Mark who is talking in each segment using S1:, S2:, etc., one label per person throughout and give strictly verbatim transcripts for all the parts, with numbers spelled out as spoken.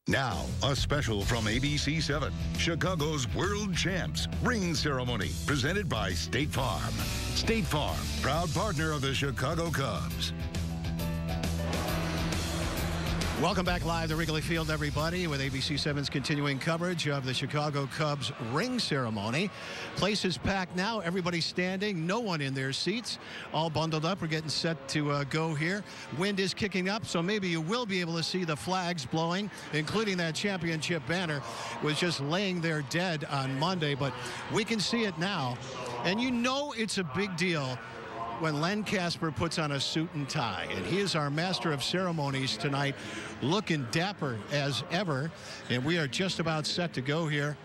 S1: Now, a special from A B C seven, Chicago's World Champs Ring Ceremony, presented by State Farm. State Farm, proud partner of the Chicago Cubs.
S2: Welcome back live to Wrigley Field, everybody, with A B C seven's continuing coverage of the Chicago Cubs ring ceremony. Place is packed now. Everybody standing. No one in their seats. All bundled up. We're getting set to uh, go here. Wind is kicking up, so maybe you will be able to see the flags blowing, including that championship banner. Was just laying there dead on Monday, but we can see it now. And you know it's a big deal when Len Casper puts on a suit and tie. And he is our master of ceremonies tonight, looking dapper as ever. And we are just about set to go here.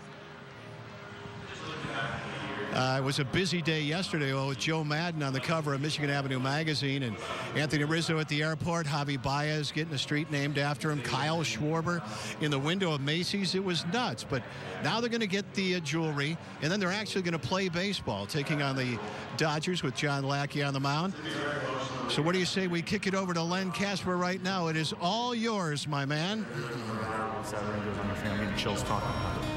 S2: Uh, it was a busy day yesterday with Joe Madden on the cover of Michigan Avenue magazine, and Anthony Rizzo at the airport, Javi Baez getting a street named after him, Kyle Schwarber in the window of Macy's. It was nuts. But now they're going to get the uh, jewelry, and then they're actually going to play baseball, taking on the Dodgers with John Lackey on the mound. So what do you say we kick it over to Len Casper right now? It is all yours, my man.
S3: Chills talking about it.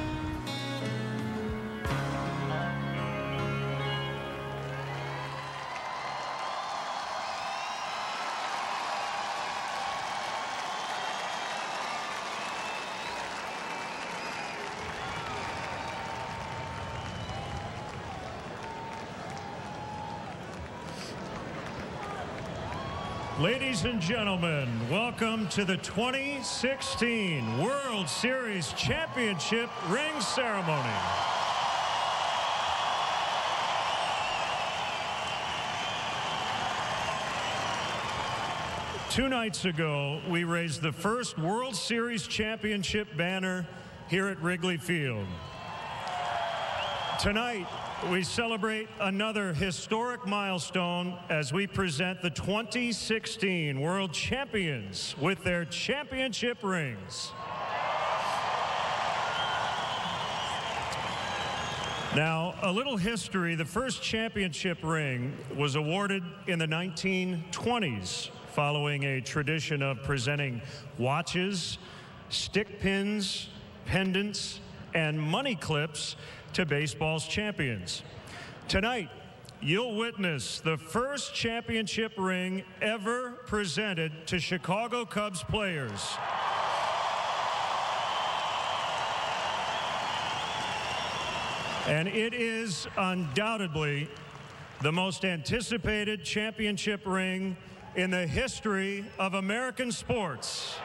S4: Ladies and gentlemen, welcome to the twenty sixteen World Series Championship Ring Ceremony. Two nights ago, we raised the first World Series Championship banner here at Wrigley Field. Tonight, we celebrate another historic milestone as we present the twenty sixteen World Champions with their championship rings. Now, a little history. The first championship ring was awarded in the nineteen twenties, following a tradition of presenting watches, stick pins, pendants, and money clips to baseball's champions. Tonight, you'll witness the first championship ring ever presented to Chicago Cubs players. And it is undoubtedly the most anticipated championship ring in the history of American sports.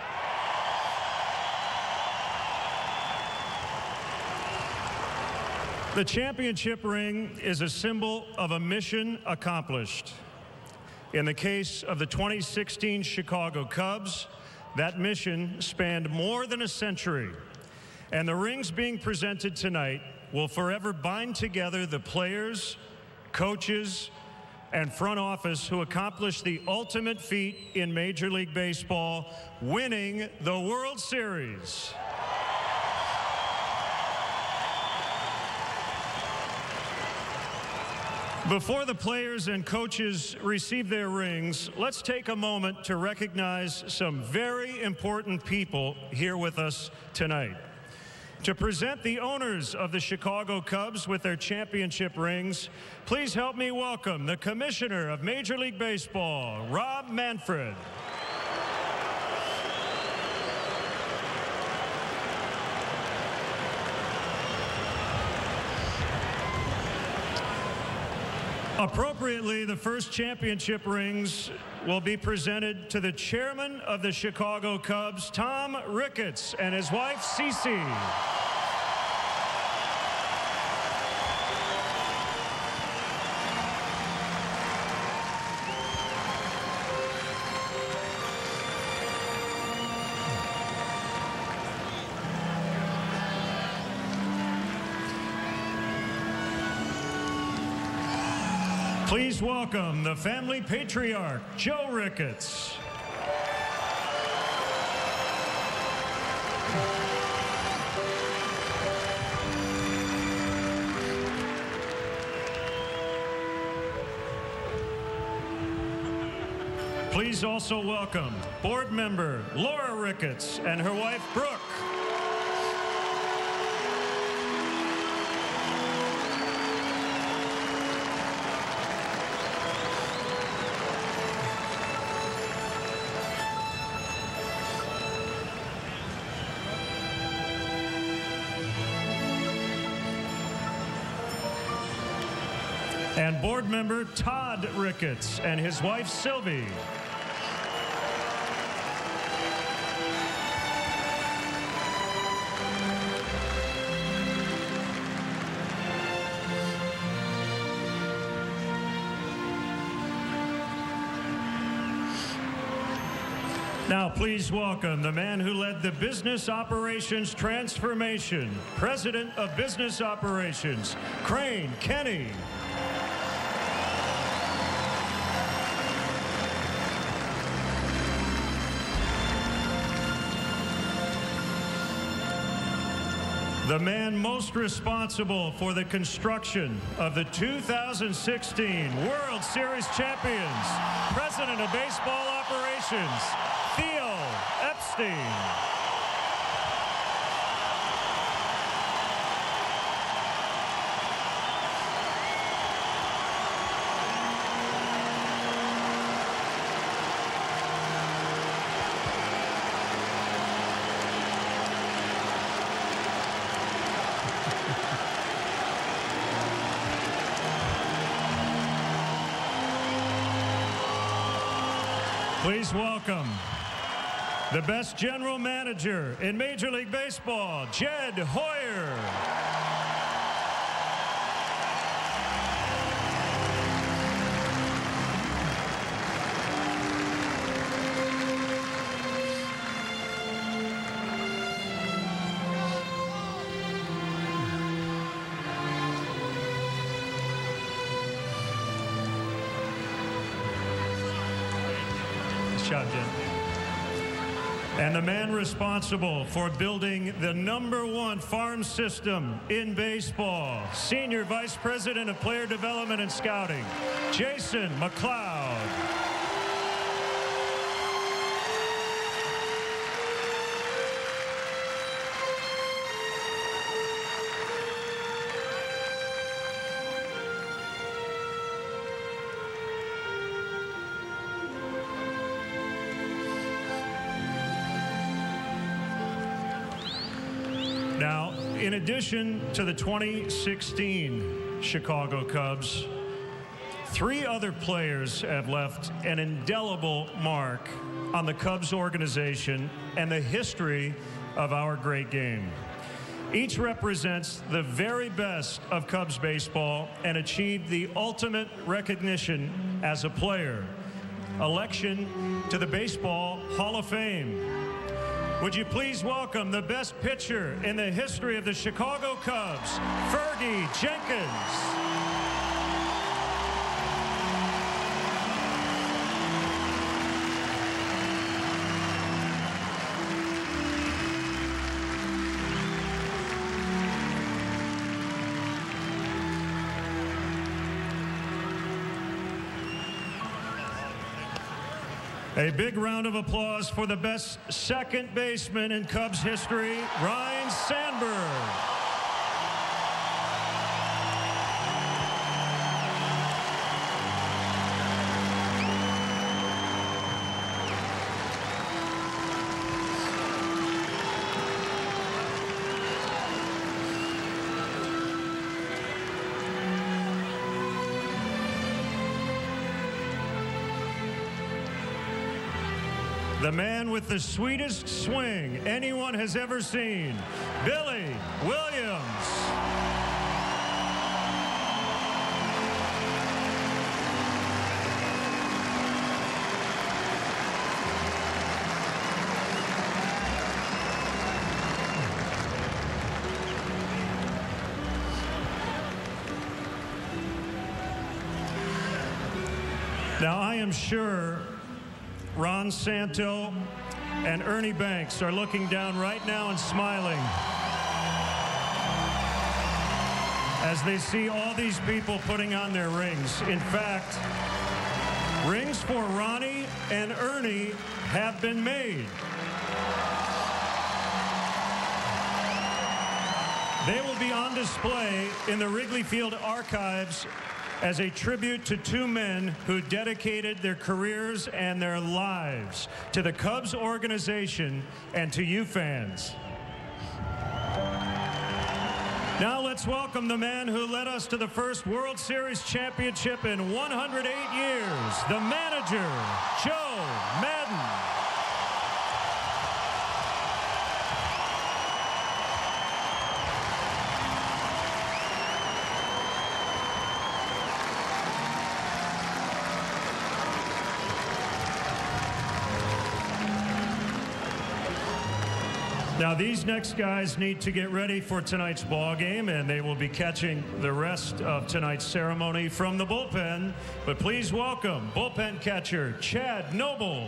S4: The championship ring is a symbol of a mission accomplished. In the case of the twenty sixteen Chicago Cubs, that mission spanned more than a century. And the rings being presented tonight will forever bind together the players, coaches, and front office who accomplished the ultimate feat in Major League Baseball, winning the World Series. Before the players and coaches receive their rings, let's take a moment to recognize some very important people here with us tonight. To present the owners of the Chicago Cubs with their championship rings, please help me welcome the Commissioner of Major League Baseball, Rob Manfred. Appropriately, the first championship rings will be presented to the chairman of the Chicago Cubs, Tom Ricketts, and his wife, Cece. Please welcome the family patriarch, Joe Ricketts. Please also welcome board member Laura Ricketts and her wife, Brooke. And board member Todd Ricketts and his wife Sylvie. Now please welcome the man who led the business operations transformation, President of Business Operations, Crane Kenny. The man most responsible for the construction of the two thousand sixteen World Series champions, President of Baseball Operations, Theo Epstein. Please welcome the best general manager in Major League Baseball, Jed Hoyer. Job, Jed. And the man responsible for building the number one farm system in baseball, Senior Vice President of Player Development and Scouting, Jason McLeod. Now, in addition to the twenty sixteen Chicago Cubs, three other players have left an indelible mark on the Cubs organization and the history of our great game. Each represents the very best of Cubs baseball and achieved the ultimate recognition as a player, election to the Baseball Hall of Fame. Would you please welcome the best pitcher in the history of the Chicago Cubs, Fergie Jenkins. A big round of applause for the best second baseman in Cubs history, Ryne Sandberg. The man with the sweetest swing anyone has ever seen, Billy Williams. Now, I am sure Ron Santo and Ernie Banks are looking down right now and smiling as they see all these people putting on their rings. In fact, rings for Ronnie and Ernie have been made. They will be on display in the Wrigley Field archives as a tribute to two men who dedicated their careers and their lives to the Cubs organization and to you fans. Now let's welcome the man who led us to the first World Series championship in one hundred eight years, the manager, Joe Madden. Now, these next guys need to get ready for tonight's ball game, and they will be catching the rest of tonight's ceremony from the bullpen. But please welcome bullpen catcher Chad Noble.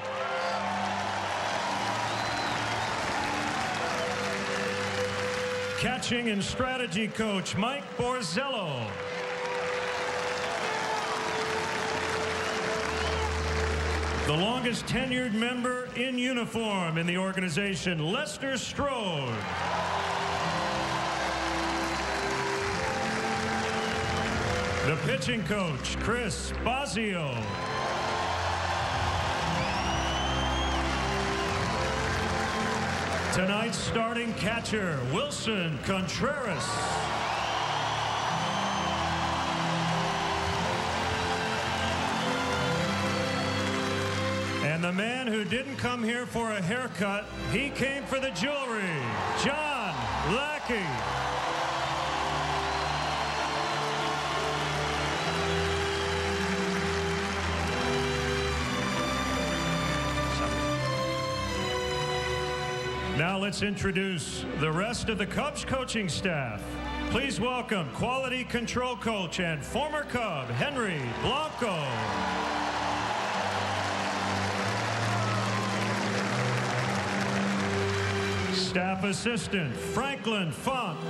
S4: Catching and strategy coach Mike Borzello. The longest tenured member in uniform in the organization, Lester Strode. The pitching coach, Chris Bazio. Tonight's starting catcher, Wilson Contreras. And the man who didn't come here for a haircut, he came for the jewelry, John Lackey. Now let's introduce the rest of the Cubs coaching staff. Please welcome quality control coach and former Cub, Henry Blanco. Staff assistant, Franklin Funk.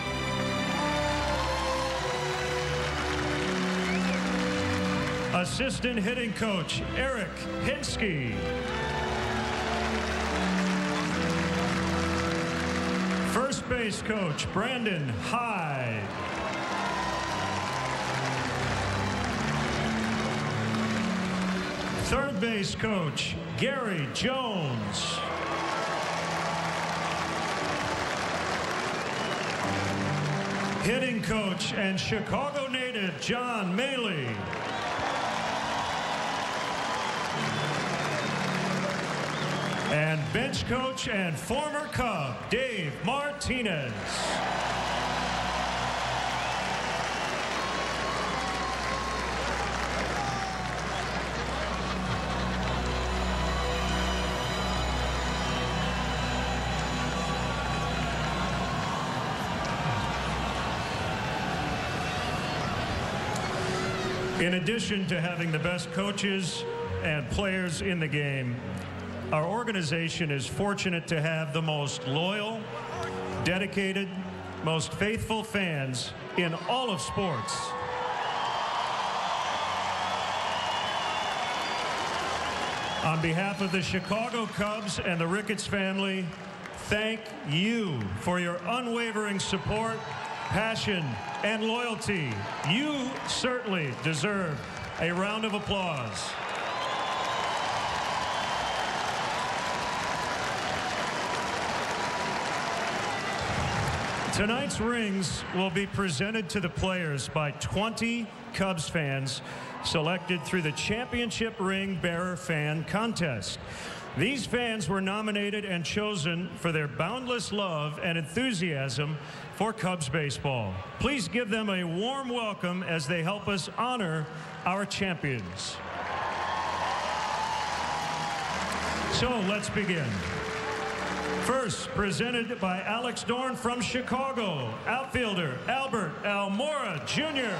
S4: Assistant hitting coach, Eric Hinsky. First base coach, Brandon Hyde. Third base coach, Gary Jones. Hitting coach and Chicago native, John Maley. And bench coach and former Cub, Dave Martinez. In addition to having the best coaches and players in the game, our organization is fortunate to have the most loyal, dedicated, most faithful fans in all of sports. On behalf of the Chicago Cubs and the Ricketts family, thank you for your unwavering support, passion, and loyalty. You certainly deserve a round of applause. Tonight's rings will be presented to the players by twenty Cubs fans selected through the Championship Ring Bearer Fan Contest. These fans were nominated and chosen for their boundless love and enthusiasm for Cubs baseball. Please give them a warm welcome as they help us honor our champions. So let's begin. First, presented by Alex Dorn from Chicago, outfielder Albert Almora, Junior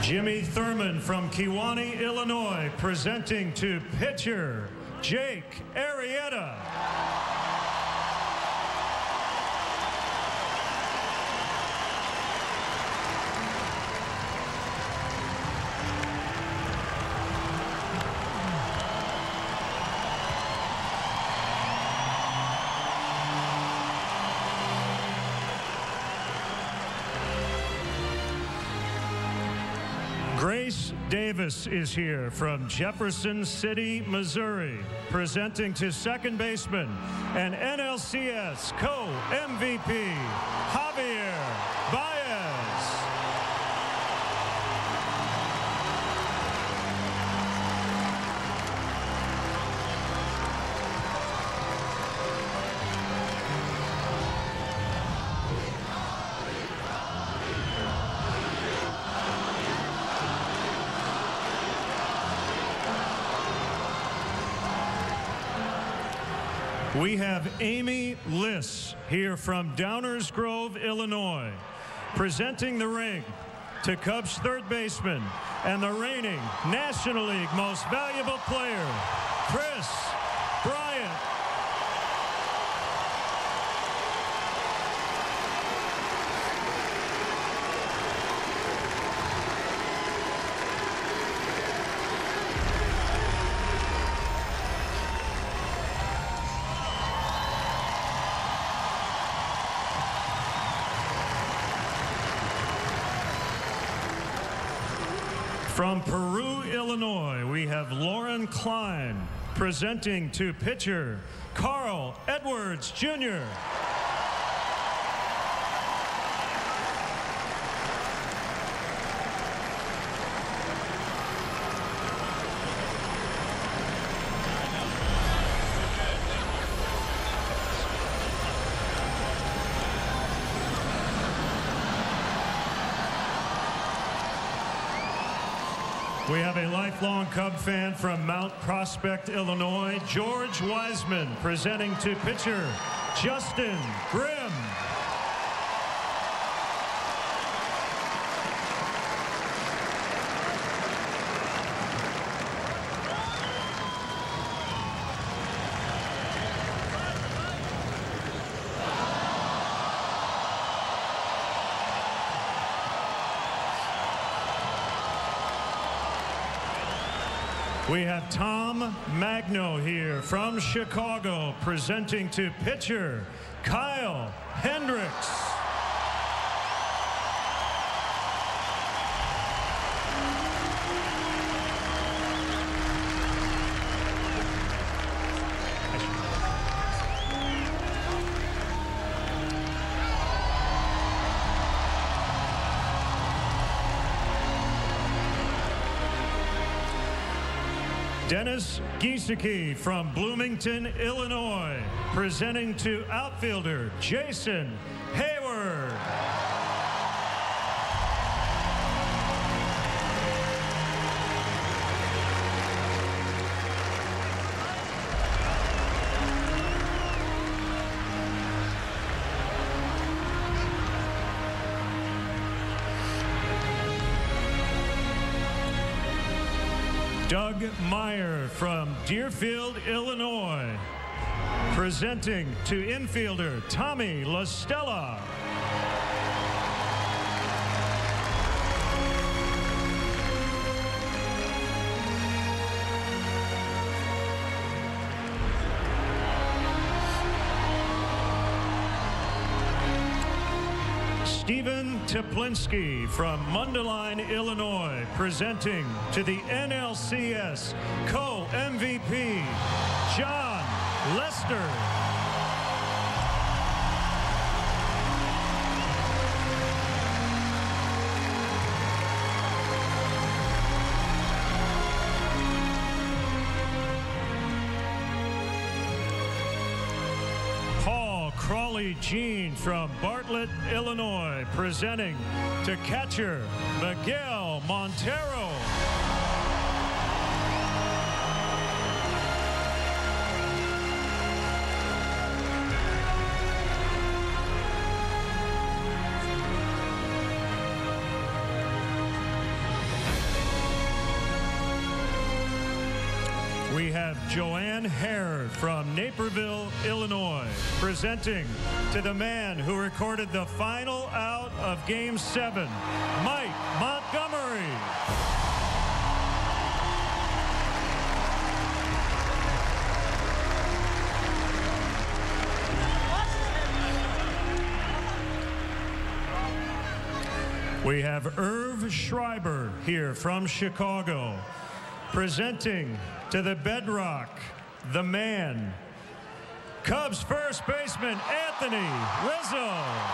S4: Jimmy Thurman from Kewanee, Illinois, presenting to pitcher Jake Arrieta. Grace Davis is here from Jefferson City, Missouri, presenting to second baseman and N L C S co-M V P, Javier Baez. We have Amy Liss here from Downers Grove, Illinois, presenting the ring to Cubs third baseman and the reigning National League Most Valuable Player, Chris Bryant. From Peru, Illinois, we have Lauren Klein presenting to pitcher Carl Edwards, Junior We have a lifelong Cub fan from Mount Prospect, Illinois, George Wiseman, presenting to pitcher Justin Grimm. We have Tom Magno here from Chicago, presenting to pitcher Kyle Hendricks. Dennis Giesecke from Bloomington, Illinois, presenting to outfielder Jason Hayward. Doug Meyer from Deerfield, Illinois, presenting to infielder Tommy La Stella. Stephen Teplinski from Mundelein, Illinois, presenting to the N L C S co-M V P, John Lester. Crawley Jean from Bartlett, Illinois, presenting to catcher Miguel Montero. Joanne Harrod from Naperville, Illinois, presenting to the man who recorded the final out of Game seven, Mike Montgomery. We have Irv Schreiber here from Chicago, presenting to the Bedrock, the man, Cubs first baseman Anthony Rizzo.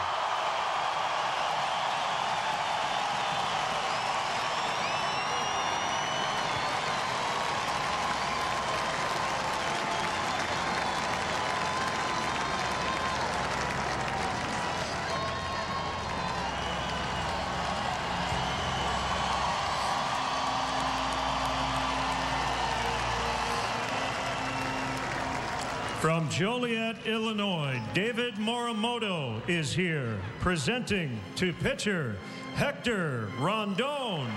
S4: From Joliet, Illinois, David Morimoto is here, presenting to pitcher Hector Rondon.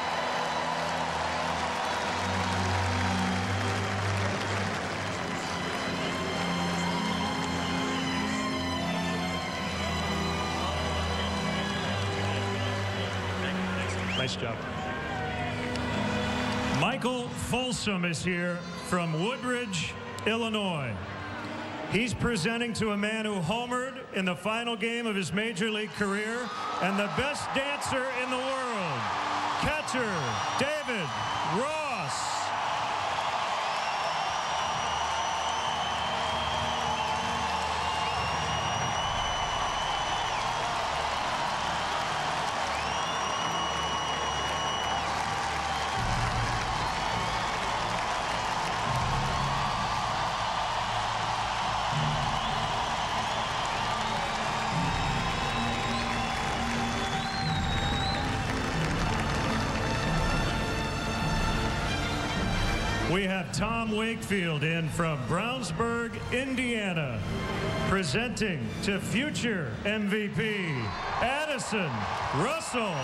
S4: Nice job. Michael Folsom is here from Woodridge, Illinois. He's presenting to a man who homered in the final game of his major league career and the best dancer in the world, catcher David Ross. We have Tom Wakefield in from Brownsburg, Indiana, presenting to future M V P, Addison Russell.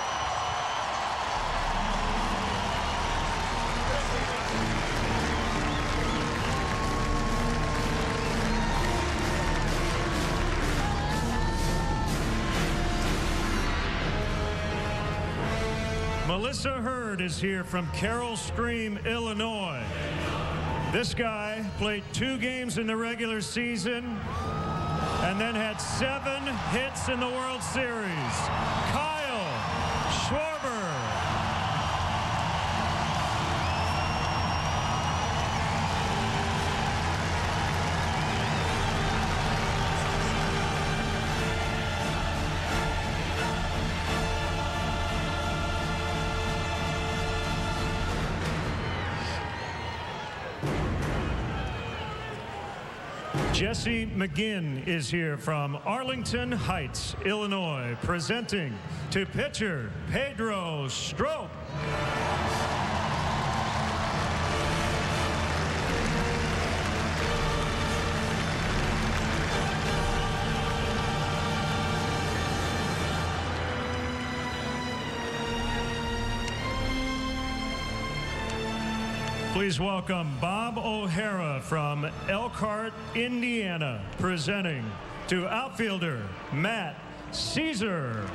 S4: Melissa Hurd is here from Carroll Stream, Illinois. This guy played two games in the regular season and then had seven hits in the World Series. Kyle Schwarber. Jesse McGinn is here from Arlington Heights, Illinois, presenting to pitcher Pedro Strop. Please welcome Bob O'Hara from Elkhart, Indiana, presenting to outfielder Matt Caesar.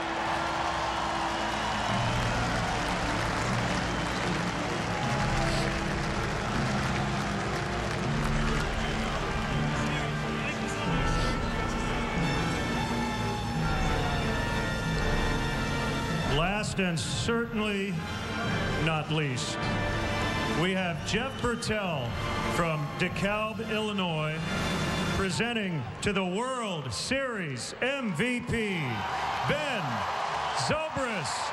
S4: Last and certainly not least, we have Jeff Bertel from DeKalb, Illinois, presenting to the World Series M V P, Ben Zobrist.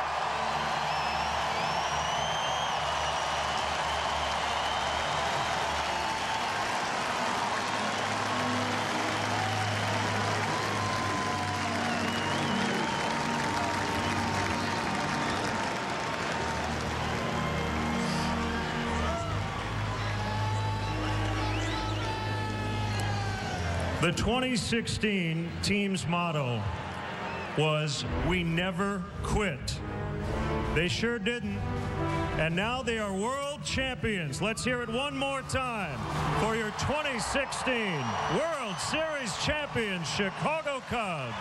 S4: The twenty sixteen team's motto was, "We never quit." They sure didn't. And now they are world champions. Let's hear it one more time for your twenty sixteen World Series champions, Chicago Cubs.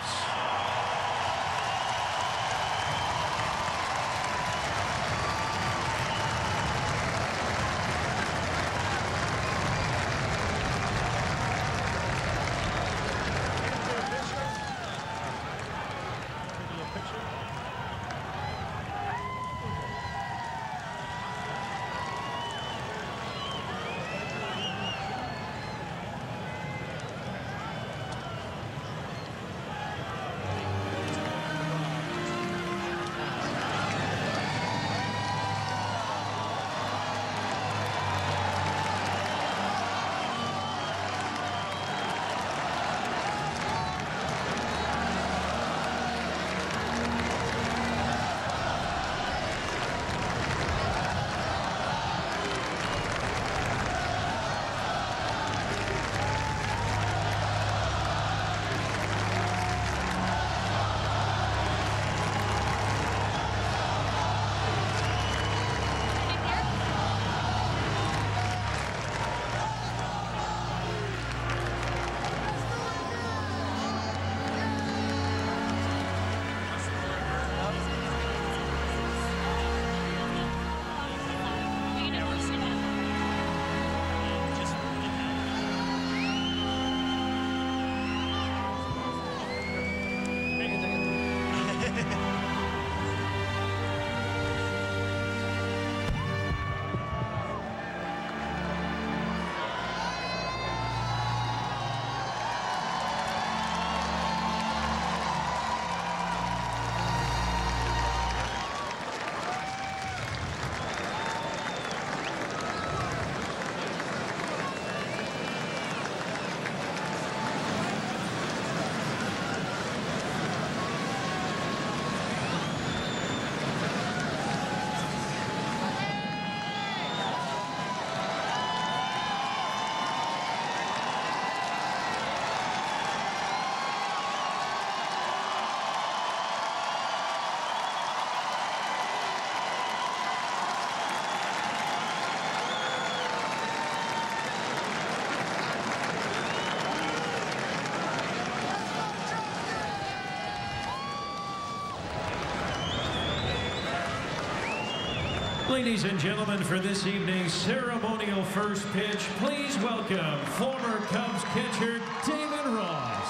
S3: Ladies and gentlemen, for this evening's ceremonial first pitch, please welcome former Cubs catcher David Ross.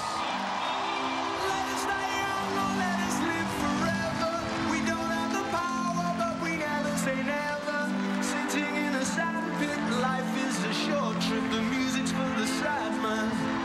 S5: Let us stay young or let us live forever. We don't have the power, but we never say never. Sitting in a sandpit, life is a short trip. The music's for the sad man.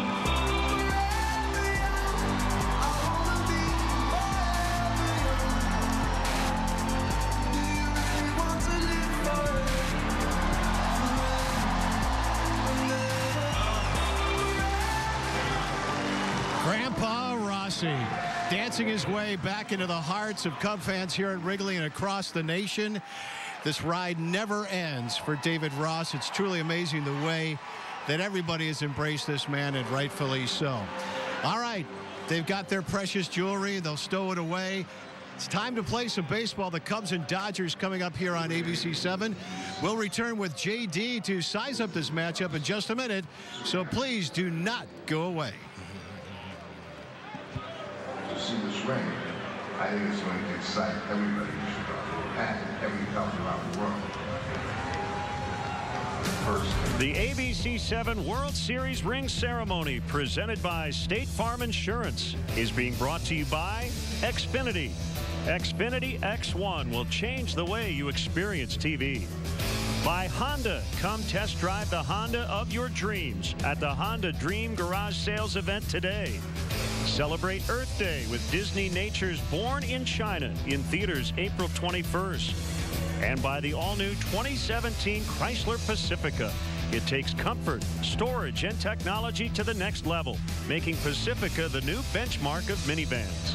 S2: Grandpa Rossi dancing his way back into the hearts of Cub fans here at Wrigley and across the nation. This ride never ends for David Ross. It's truly amazing the way that everybody has embraced this man, and rightfully so. All right, they've got their precious jewelry. They'll stow it away. It's time to play some baseball. The Cubs and Dodgers coming up here on A B C seven. We'll return with J D to size up this matchup in just a minute, so please do not go away.
S6: To see this ring, I think it's going to excite everybody in Chicago and every Cub around the world. First,
S4: The A B C seven World Series ring ceremony, presented by State Farm Insurance, is being brought to you by Xfinity. Xfinity X one will change the way you experience T V. By Honda, come test drive the Honda of your dreams at the Honda Dream Garage Sales event today. Celebrate Earth Day with Disney Nature's Born in China in theaters April twenty-first. And by the all-new twenty seventeen Chrysler Pacifica. It takes comfort, storage, and technology to the next level, making Pacifica the new benchmark of minivans.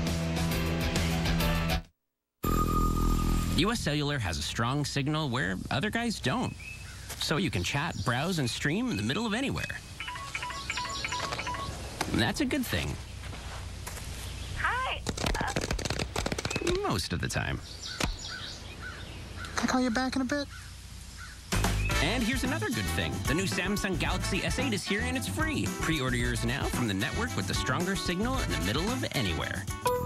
S7: U S Cellular has a strong signal where other guys don't. So you can chat, browse, and stream in the middle of anywhere. And that's a good thing.
S8: Hi. Uh...
S7: Most of the time.
S8: Can I call you back in a bit?
S7: And here's another good thing. The new Samsung Galaxy S eight is here and it's free. Pre-order yours now from the network with the stronger signal in the middle of anywhere.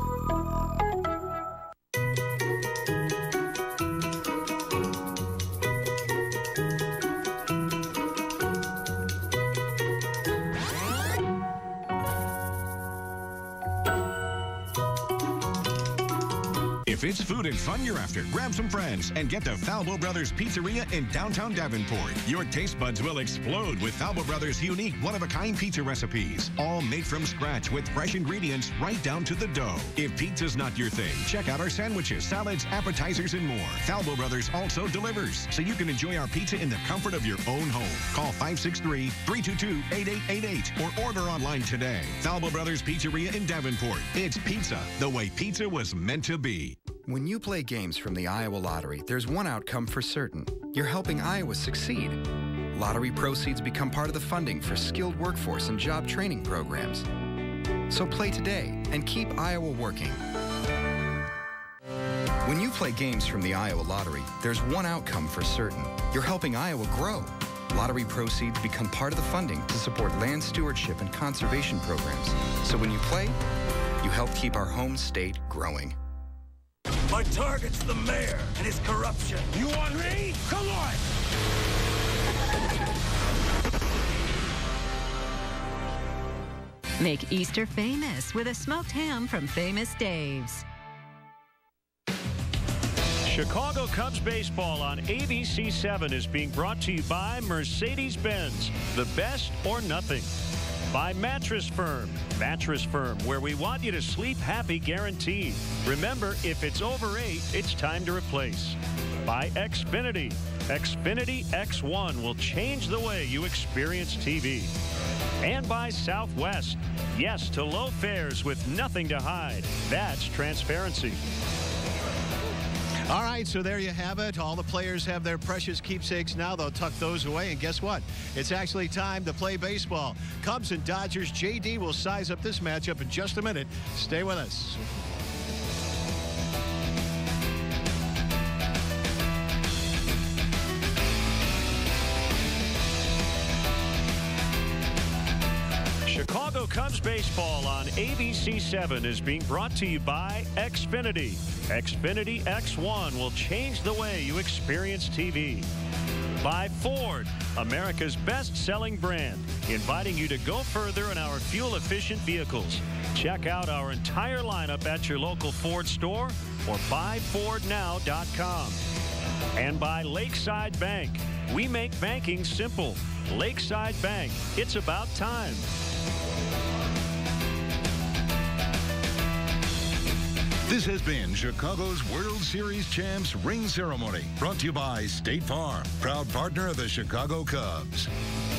S9: If it's food and fun you're after, grab some friends and get to Falbo Brothers Pizzeria in downtown Davenport. Your taste buds will explode with Falbo Brothers' unique one-of-a-kind pizza recipes, all made from scratch with fresh ingredients right down to the dough. If pizza's not your thing, check out our sandwiches, salads, appetizers, and more. Falbo Brothers also delivers, so you can enjoy our pizza in the comfort of your own home. Call five six three, three two two, eight eight eight eight or order online today. Falbo Brothers Pizzeria in Davenport. It's pizza the way pizza was meant to be.
S8: When you play games from the Iowa Lottery, there's one outcome for certain. You're helping Iowa succeed. Lottery proceeds become part of the funding for skilled workforce and job training programs. So play today and keep Iowa working. When you play games from the Iowa Lottery, there's one outcome for certain. You're helping Iowa grow. Lottery proceeds become part of the funding to support land stewardship and conservation programs. So when you play, you help keep our home state growing.
S10: My target's the mayor and his corruption. You want me? Come on!
S11: Make Easter famous with a smoked ham from Famous Dave's.
S4: Chicago Cubs baseball on A B C seven is being brought to you by Mercedes-Benz, the best or nothing. By Mattress Firm. Mattress Firm, where we want you to sleep happy guaranteed. Remember, if it's over eight, it's time to replace. By Xfinity. Xfinity X one will change the way you experience T V. And by Southwest. Yes to low fares with nothing to hide. That's transparency.
S2: All right, so there you have it. All the players have their precious keepsakes now. They'll tuck those away, and guess what? It's actually time to play baseball. Cubs and Dodgers. J D will size up this matchup in just a minute. Stay with us.
S4: Chicago Cubs baseball on A B C seven is being brought to you by Xfinity. Xfinity X one will change the way you experience T V. By Ford, America's best-selling brand, inviting you to go further in our fuel-efficient vehicles. Check out our entire lineup at your local Ford store or buy ford now dot com. And by Lakeside Bank. We make banking simple. Lakeside Bank. It's about time.
S1: This has been Chicago's World Series Champs Ring Ceremony, brought to you by State Farm, proud partner of the Chicago Cubs.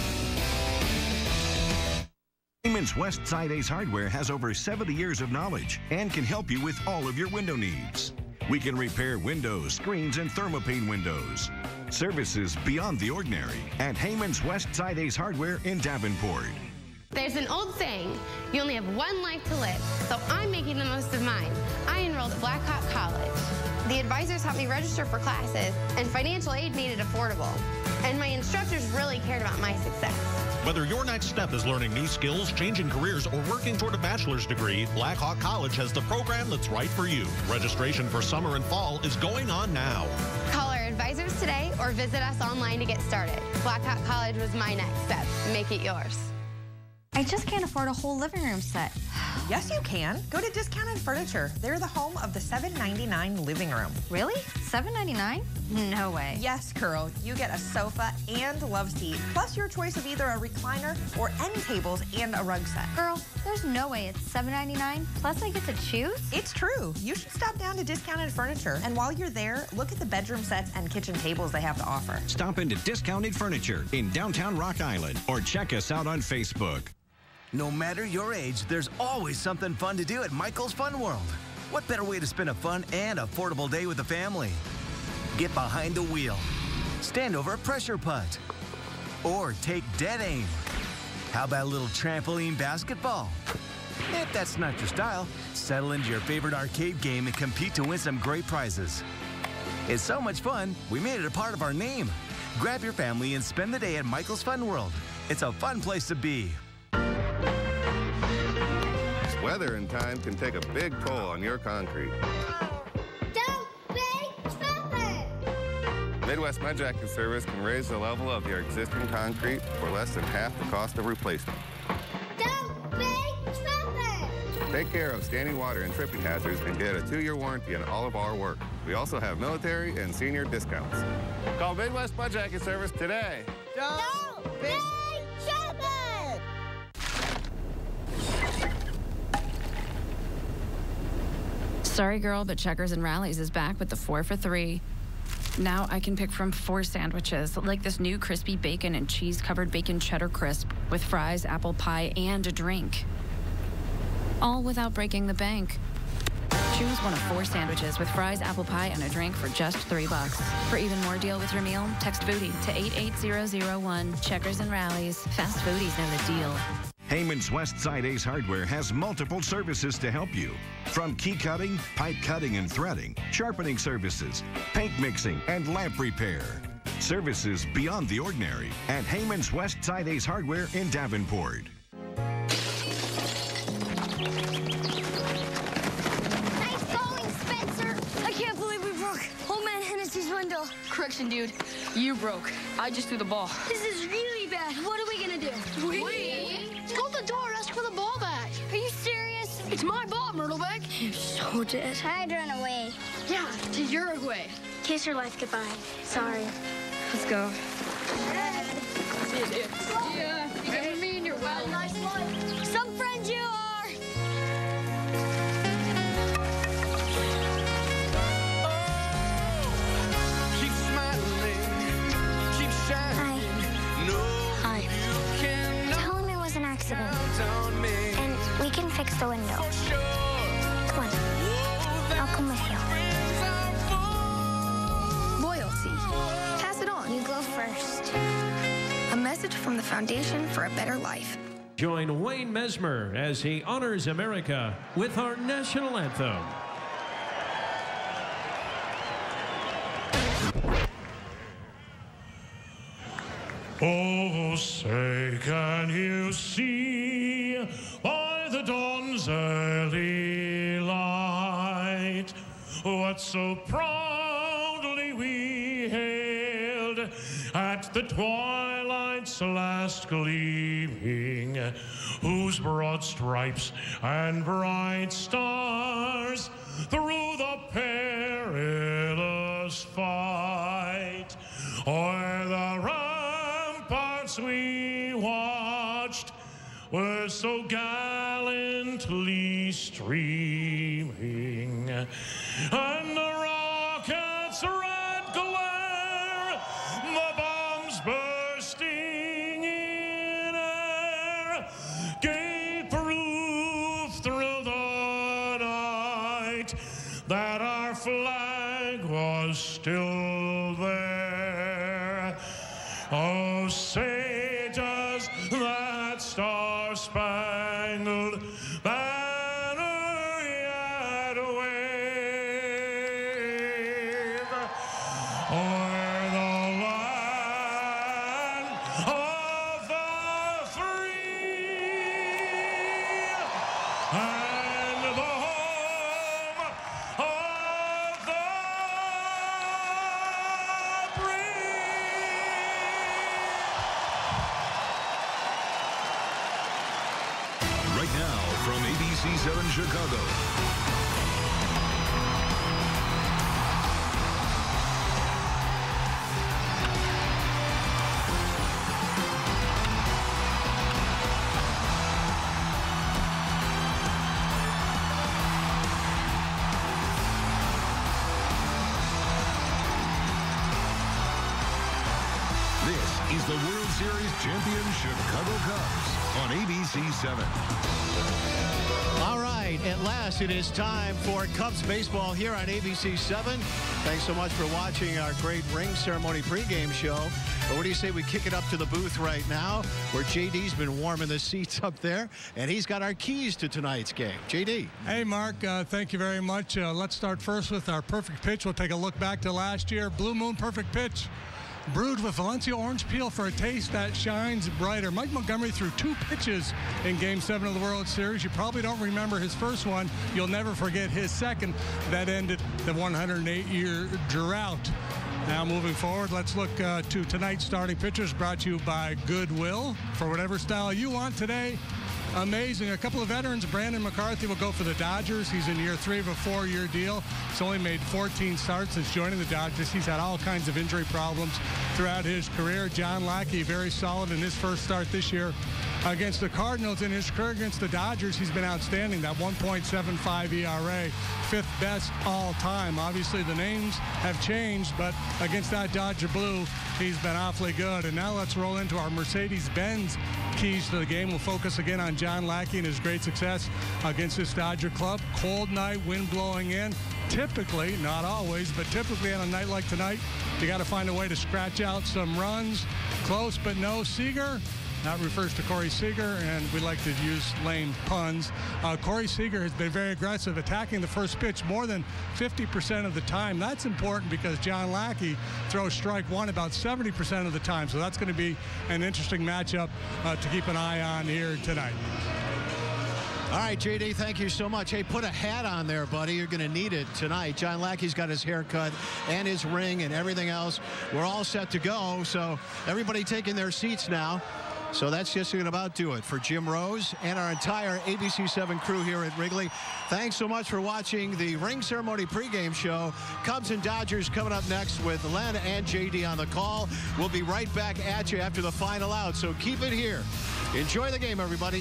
S9: Heyman's Westside Ace Hardware has over seventy years of knowledge and can help you with all of your window needs. We can repair windows, screens, and thermopane windows. Services beyond the ordinary at Heyman's Westside Ace Hardware in Davenport.
S12: There's an old saying, you only have one life to live, so I'm making the most of mine. I enrolled at Blackhawk College. The advisors helped me register for classes, and financial aid made it affordable. And my instructors really cared about my success.
S13: Whether your next step is learning new skills, changing careers, or working toward a bachelor's degree, Blackhawk College has the program that's right for you. Registration for summer and fall is going on now.
S12: Call our advisors today or visit us online to get started. Blackhawk College was my next step. Make it yours.
S14: I just can't afford a whole living room set.
S15: Yes, you can. Go to Discounted Furniture. They're the home of the seven ninety-nine living room.
S14: Really? seven ninety-nine? No way.
S15: Yes, girl. You get a sofa and love seat, plus your choice of either a recliner or end tables and a rug set.
S14: Girl, there's no way it's seven ninety-nine, plus I get to choose?
S15: It's true. You should stop down to Discounted Furniture, and while you're there, look at the bedroom sets and kitchen tables they have to offer.
S9: Stop into Discounted Furniture in downtown Rock Island or check us out on Facebook.
S16: No matter your age, there's always something fun to do at Michael's Fun World. What better way to spend a fun and affordable day with the family? Get behind the wheel, stand over a pressure putt, or take dead aim. How about a little trampoline basketball? If that's not your style, settle into your favorite arcade game and compete to win some great prizes. It's so much fun, we made it a part of our name. Grab your family and spend the day at Michael's Fun World. It's a fun place to be.
S17: Weather and time can take a big toll on your concrete.
S5: Don't be tripping!
S17: Midwest Mud Jacket Service can raise the level of your existing concrete for less than half the cost of replacement.
S5: Don't be tripping!
S17: Take care of standing water and tripping hazards and get a two-year warranty on all of our work. We also have military and senior discounts. Call Midwest Mud Jacket Service today.
S5: Don't, Don't be tripping!
S18: Sorry, girl, but Checkers and Rallies is back with the four for three. Now I can pick from four sandwiches, like this new crispy bacon and cheese-covered bacon cheddar crisp with fries, apple pie, and a drink. All without breaking the bank. Choose one of four sandwiches with fries, apple pie, and a drink for just three bucks. For even more deal with your meal, text Foodie to eight eight zero zero one. Checkers and Rallies. Fast foodies know the deal.
S9: Heyman's Westside Ace Hardware has multiple services to help you. From key cutting, pipe cutting and threading, sharpening services, paint mixing, and lamp repair. Services beyond the ordinary at Heyman's Westside Ace Hardware in Davenport.
S19: Nice going, Spencer. I can't believe we broke old man Hennessy's window.
S20: Correction, dude. You broke. I just threw the ball.
S19: This is really bad. What are we gonna do?
S20: We? we?
S19: Go to the door, ask for the ball back. Are you serious? It's my ball, Myrtleback. You're so dead.
S14: I'd run away.
S20: Yeah, to Uruguay.
S14: Kiss your life goodbye. Sorry.
S20: Let's go.
S14: Dad.
S20: See you, dude. Yeah. You got for me and you're well.
S19: Nice one. Some friends you are.
S5: Oh, keep smiling, keep shining.
S14: Hi.
S5: No,
S14: Hi.
S5: you cannot
S14: Tell him it was an accident.
S5: count on me.
S14: And we can fix the window.
S5: For sure.
S14: Come on. I'll come with you.
S21: Loyalty. Pass it on.
S14: You go first.
S21: A message from the Foundation for a Better Life.
S3: Join Wayne Mesmer as he honors America with our national anthem. Oh, say, can you see by the dawn's early light what so proudly we hailed at the twilight's last gleaming, whose broad stripes and bright stars through the perilous fight o'er the ramparts we watched were so gallantly streaming, and the rocket's red glare, the bombs bursting in air, gave proof through the night that our flag was still there. Oh, say does that star-spangled banner yet wave o'er the land of the free and the home of the
S1: Right now from A B C seven Chicago. This is the World Series champion Chicago Cubs on A B C seven.
S2: All right. right, at last it is time for Cubs baseball here on A B C seven. Thanks so much for watching our great ring ceremony pregame show. But what do you say we kick it up to the booth right now, where J D's been warming the seats up there, and he's got our keys to tonight's game. J D.
S6: Hey, Mark, uh, thank you very much. Uh, let's start first with our perfect pitch. We'll take a look back to last year. Blue Moon perfect pitch. Brewed with Valencia orange peel for a taste that shines brighter. Mike Montgomery threw two pitches in Game seven of the World Series. You probably don't remember his first one. You'll never forget his second. That ended the one hundred eight year drought. Now moving forward, let's look uh, to tonight's starting pitchers, brought to you by Goodwill. For whatever style you want today, amazing. A couple of veterans. Brandon McCarthy will go for the Dodgers. He's in year three of a four-year deal. He's only made fourteen starts since joining the Dodgers. He's had all kinds of injury problems throughout his career. John Lackey, very solid in his first start this year against the Cardinals. In his career against the Dodgers, he's been outstanding. That one point seven five E R A, fifth best all time. Obviously, the names have changed, but against that Dodger blue, he's been awfully good. And now let's roll into our Mercedes-Benz keys to the game. We'll focus again on John Lackey and his great success against this Dodger club. Cold night, wind blowing in. Typically, not always, but typically on a night like tonight, you got to find a way to scratch out some runs. Close but no. Seager. That refers to Corey Seager, and we like to use lame puns. Uh, Corey Seager has been very aggressive, attacking the first pitch more than fifty percent of the time. That's important because John Lackey throws strike one about seventy percent of the time. So that's going to be an interesting matchup uh, to keep an eye on here tonight.
S2: All right, J D, thank you so much. Hey, put a hat on there, buddy. You're going to need it tonight. John Lackey's got his haircut and his ring and everything else. We're all set to go. So everybody taking their seats now. So that's just going to about do it for Jim Rose and our entire A B C seven crew here at Wrigley. Thanks so much for watching the ring ceremony pregame show. Cubs and Dodgers coming up next with Len and J D on the call. We'll be right back at you after the final out, so keep it here. Enjoy the game, everybody.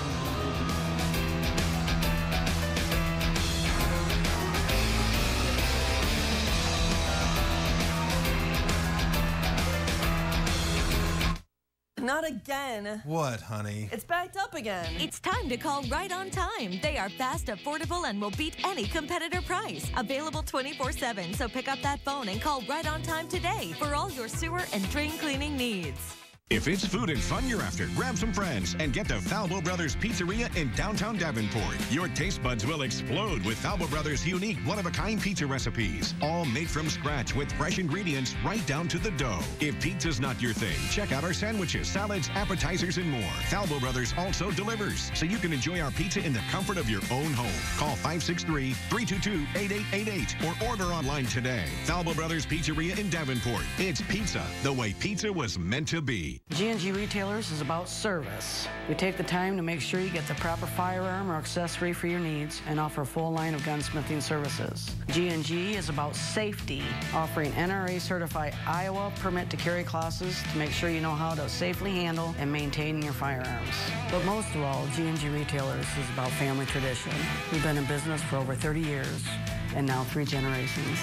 S22: Not again.
S23: What, honey?
S22: It's backed up again.
S24: It's time to call Right On Time. They are fast, affordable, and will beat any competitor price. Available twenty-four seven, so pick up that phone and call Right On Time today for all your sewer and drain cleaning needs.
S9: If it's food and fun you're after, grab some friends and get to Falbo Brothers Pizzeria in downtown Davenport. Your taste buds will explode with Falbo Brothers' unique one-of-a-kind pizza recipes, all made from scratch with fresh ingredients right down to the dough. If pizza's not your thing, check out our sandwiches, salads, appetizers, and more. Falbo Brothers also delivers, so you can enjoy our pizza in the comfort of your own home. Call five six three, three two two, eight eight eight eight or order online today. Falbo Brothers Pizzeria in Davenport. It's pizza the way pizza was meant to be.
S25: G and G Retailers is about service. We take the time to make sure you get the proper firearm or accessory for your needs and offer a full line of gunsmithing services. G and G is about safety, offering N R A-certified Iowa permit to carry classes to make sure you know how to safely handle and maintain your firearms. But most of all, G and G Retailers is about family tradition. We've been in business for over thirty years and now three generations.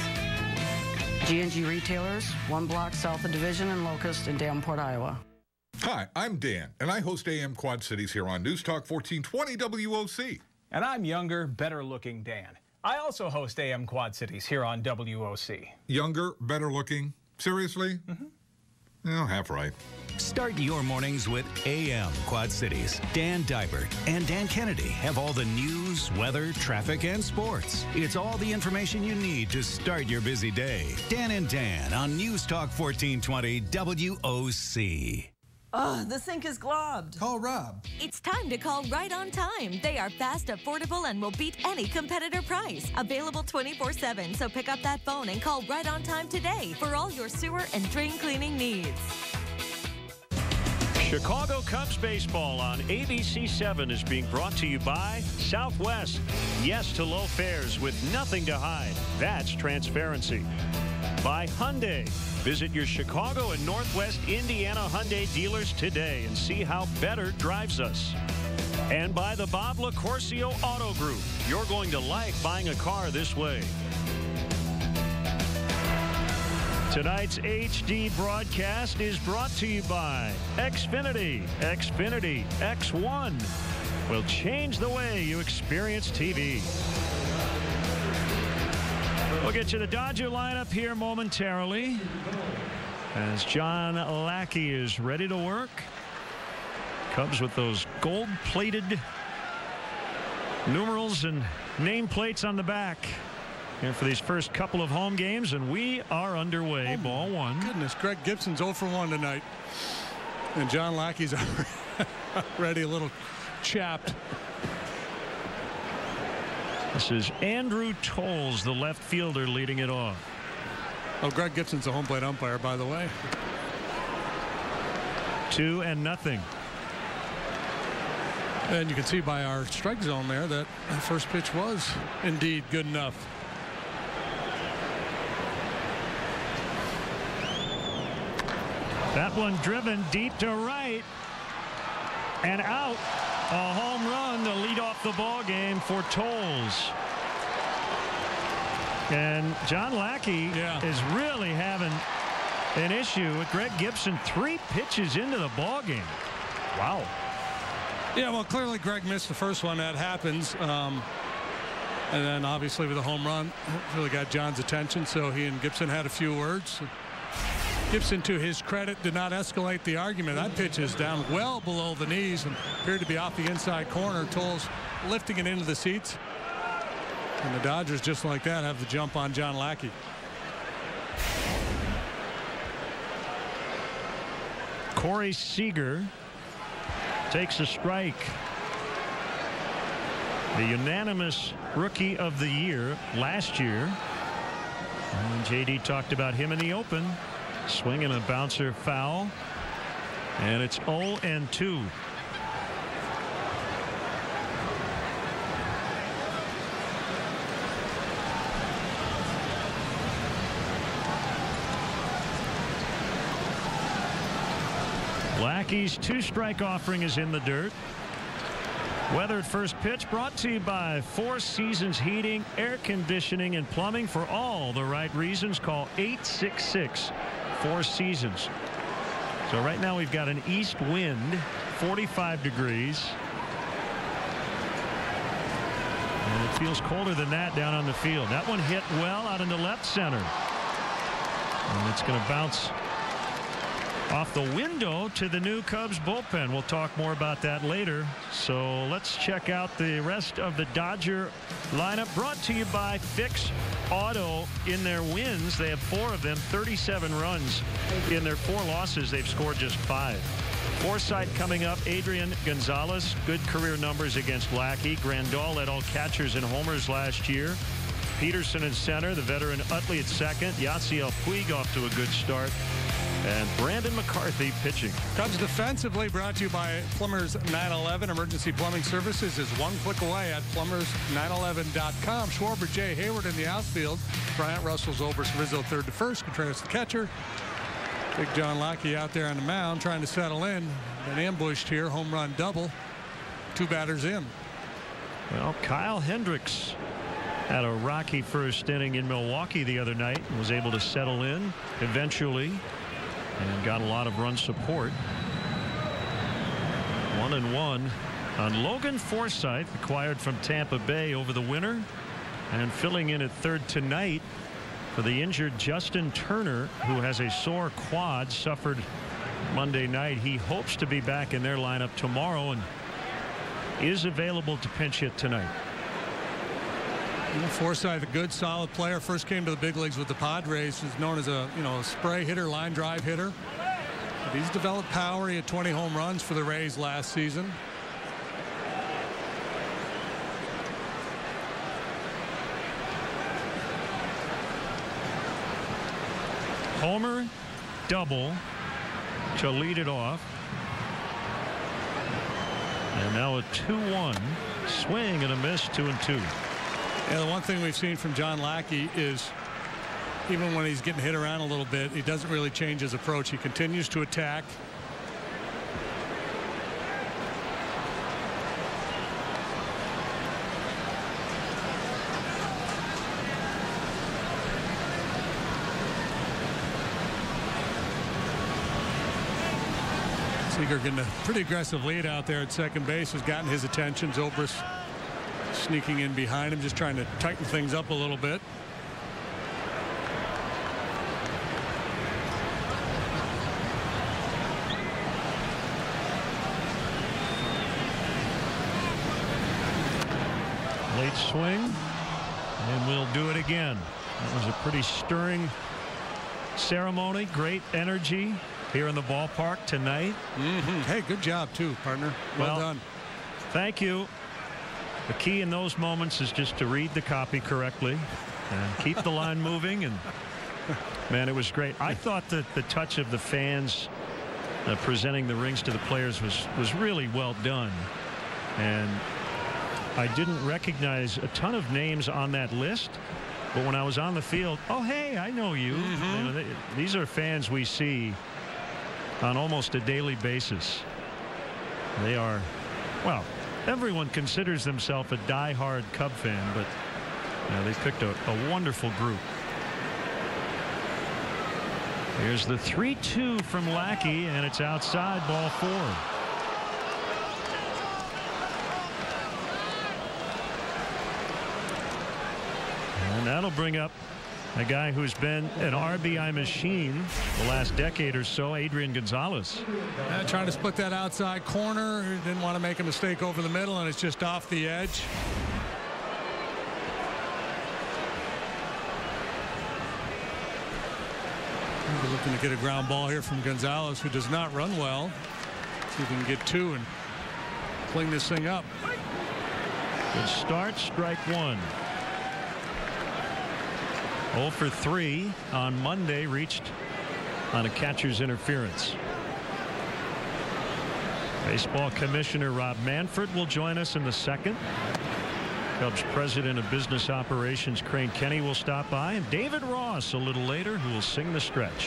S25: G and G Retailers, one block south of Division and Locust in Davenport, Iowa.
S26: Hi, I'm Dan, and I host A M Quad Cities here on News Talk fourteen twenty W O C.
S27: And I'm younger, better-looking Dan. I also host A M Quad Cities here on W O C.
S26: Younger, better-looking? Seriously? Mm-hmm. Well, half right.
S28: Start your mornings with A M Quad Cities. Dan Dybert and Dan Kennedy have all the news, weather, traffic, and sports. It's all the information you need to start your busy day. Dan and Dan on News Talk fourteen twenty W O C.
S22: Ugh, the sink is globbed.
S23: Call Rob.
S24: It's time to call Right On Time. They are fast, affordable, and will beat any competitor price. Available twenty-four seven, so pick up that phone and call Right On Time today for all your sewer and drain cleaning needs.
S4: Chicago Cubs baseball on A B C seven is being brought to you by Southwest. Yes to low fares with nothing to hide. That's transparency. By Hyundai. Visit your Chicago and Northwest Indiana Hyundai dealers today and see how better drives us. And by the Bob LaCourcio Auto Group. You're going to like buying a car this way. Tonight's H D broadcast is brought to you by Xfinity, Xfinity X one. will change the way you experience T V. We'll get you the Dodger lineup here momentarily as John Lackey is ready to work. Cubs with those gold-plated numerals and nameplates on the back here for these first couple of home games, and we are underway. Oh, ball one.
S6: Goodness, Greg Gibson's oh for one tonight, and John Lackey's already a little chapped.
S4: This is Andrew Tolles, the left fielder, leading it off.
S6: Oh, Greg Gibson's a home plate umpire, by the way.
S4: Two and nothing.
S6: And you can see by our strike zone there that the first pitch was indeed good enough.
S4: That one driven deep to right and out. A home run to lead off the ball game for Tolles. And John Lackey yeah. is really having an issue with Greg Gibson three pitches into the ball game. Wow.
S6: Yeah, well, clearly Greg missed the first one. That happens. Um, and then obviously with a home run, really got John's attention. So he and Gibson had a few words. Gibson, to his credit, did not escalate the argument. That pitch is down well below the knees and appeared to be off the inside corner. Tolles lifting it into the seats. And the Dodgers, just like that, have the jump on John Lackey.
S4: Corey Seager takes a strike. The unanimous rookie of the year last year. And J D talked about him in the open. Swinging a bouncer foul. And it's oh and two. Lackey's two-strike offering is in the dirt. Weather at first pitch brought to you by Four Seasons Heating, Air Conditioning, and Plumbing. For all the right reasons, call eight six six, four seasons. So right now we've got an east wind, forty-five degrees. And it feels colder than that down on the field. That one hit well out into left center. And it's going to bounce off the window to the new Cubs bullpen. We'll talk more about that later. So let's check out the rest of the Dodger lineup, brought to you by Fix Auto. In their wins, they have four of them, thirty-seven runs. In their four losses, they've scored just five. Forsythe coming up. Adrian Gonzalez, good career numbers against Lackey. Grandal led all catchers and homers last year. Peterson in center, the veteran Utley at second. Yasiel Puig off to a good start. And Brandon McCarthy pitching.
S6: Cubs defensively brought to you by Plumbers nine eleven. Emergency plumbing services is one click away at plumbers nine eleven dot com. Schwarber, Jay Hayward in the outfield. Bryant Russell's Obers Rizzo third to first. Contreras the catcher. Big John Lackey out there on the mound trying to settle in. Been ambushed here. Home run double. Two batters in.
S4: Well, Kyle Hendricks had a rocky first inning in Milwaukee the other night and was able to settle in eventually and got a lot of run support. One and one on Logan Forsythe, acquired from Tampa Bay over the winter, and filling in at third tonight for the injured Justin Turner, who has a sore quad, suffered Monday night. He hopes to be back in their lineup tomorrow and is available to pinch hit tonight.
S6: Forsythe, a good solid player, first came to the big leagues with the Padres, is known as a you know a spray hitter, line drive hitter. But he's developed power. He had twenty home runs for the Rays last season.
S4: Homer double to lead it off. And now a two one swing and a miss, two and two.
S6: Yeah, the one thing we've seen from John Lackey is even when he's getting hit around a little bit, he doesn't really change his approach. He continues to attack. Seeger getting a pretty aggressive lead out there at second base has gotten his attention. Zobrist sneaking in behind him, just trying to tighten things up a little bit.
S4: Late swing, and we'll do it again. That was a pretty stirring ceremony. Great energy here in the ballpark tonight.
S6: Mm-hmm. Hey, good job too, partner. Well, well done.
S4: Thank you. The key in those moments is just to read the copy correctly and keep the line moving. And man, it was great. I thought that the touch of the fans uh, presenting the rings to the players was was really well done. And I didn't recognize a ton of names on that list, but when I was on the field, oh hey, I know you. Mm-hmm. You know, they, these are fans we see on almost a daily basis. They are, well, everyone considers themselves a die-hard Cub fan, but you know, they picked a, a wonderful group. Here's the three two from Lackey, and it's outside, ball four. And that'll bring up a guy who's been an R B I machine the last decade or so, Adrian Gonzalez.
S6: Uh, trying to split that outside corner. Didn't want to make a mistake over the middle, and it's just off the edge. We're looking to get a ground ball here from Gonzalez, who does not run well. See if we can get two and clean this thing up.
S4: Good start, strike one. oh for three on Monday, reached on a catcher's interference. Baseball Commissioner Rob Manfred will join us in the second. Cubs President of Business Operations Crane Kenny will stop by, and David Ross a little later, who will sing the stretch.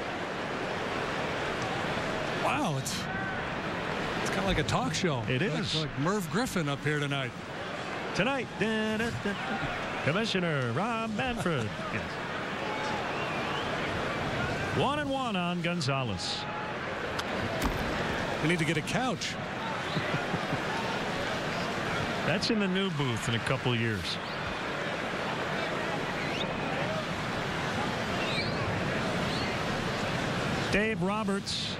S6: Wow, it's it's kind of like a talk show.
S4: It
S6: like,
S4: is.
S6: Like Merv Griffin up here tonight.
S4: Tonight, da, da, da, Commissioner Rob Manfred. Yes. One and one on Gonzalez.
S6: We need to get a couch.
S4: That's in the new booth in a couple of years. Dave Roberts.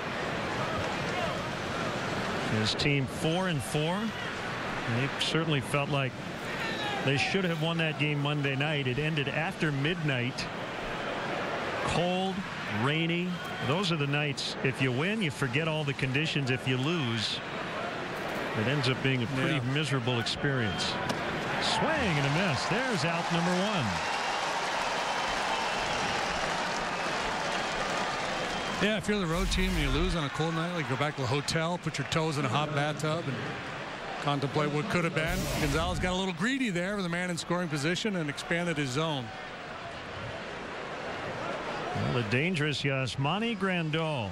S4: His team four and four. And they certainly felt like they should have won that game Monday night. It ended after midnight. Cold, rainy. Those are the nights. If you win, you forget all the conditions. If you lose, it ends up being a pretty yeah. miserable experience. Swing and a miss. There's out number one.
S6: Yeah, if you're the road team and you lose on a cold night, like go back to the hotel, put your toes in a hot bathtub, and contemplate what could have been. Gonzalez got a little greedy there with a man in scoring position and expanded his zone.
S4: Well, the dangerous Yasmani Grandal.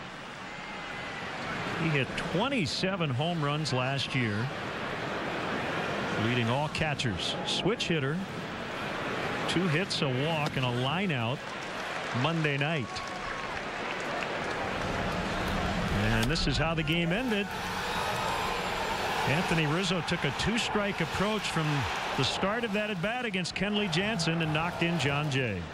S4: He hit twenty-seven home runs last year, leading all catchers. Switch hitter, two hits, a walk, and a line out Monday night. And this is how the game ended. Anthony Rizzo took a two-strike approach from the start of that at bat against Kenley Jansen and knocked in John Jay.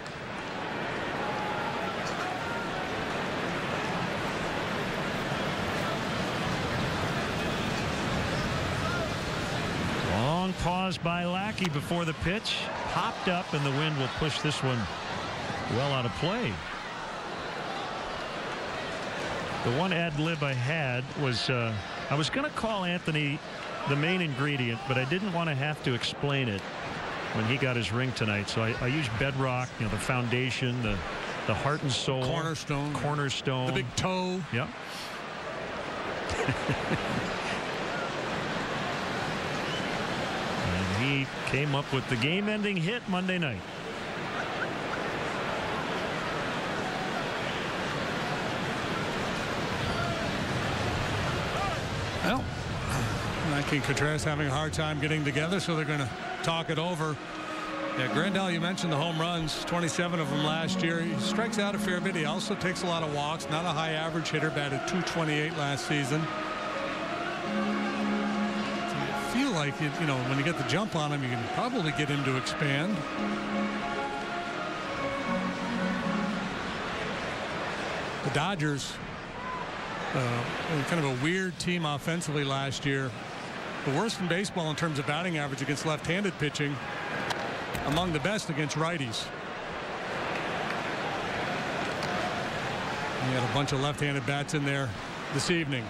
S4: Long pause by Lackey before the pitch. Popped up, and the wind will push this one well out of play. The one ad lib I had was uh, I was going to call Anthony the main ingredient, but I didn't want to have to explain it when he got his ring tonight. So I, I used bedrock, you know, the foundation, the the heart and soul,
S6: cornerstone,
S4: cornerstone,
S6: the big toe.
S4: Yep. And he came up with the game-ending hit Monday night.
S6: Well, Lackey and Contreras having a hard time getting together, so they're going to talk it over. Yeah, Grandal, you mentioned the home runs, twenty-seven of them last year. He strikes out a fair bit. He also takes a lot of walks. Not a high average hitter, batted two twenty-eight last season. So you feel like, it, you know, when you get the jump on him, you can probably get him to expand. The Dodgers, uh, kind of a weird team offensively last year. The worst in baseball in terms of batting average against left-handed pitching. Among the best against righties. We had a bunch of left-handed bats in there this evening.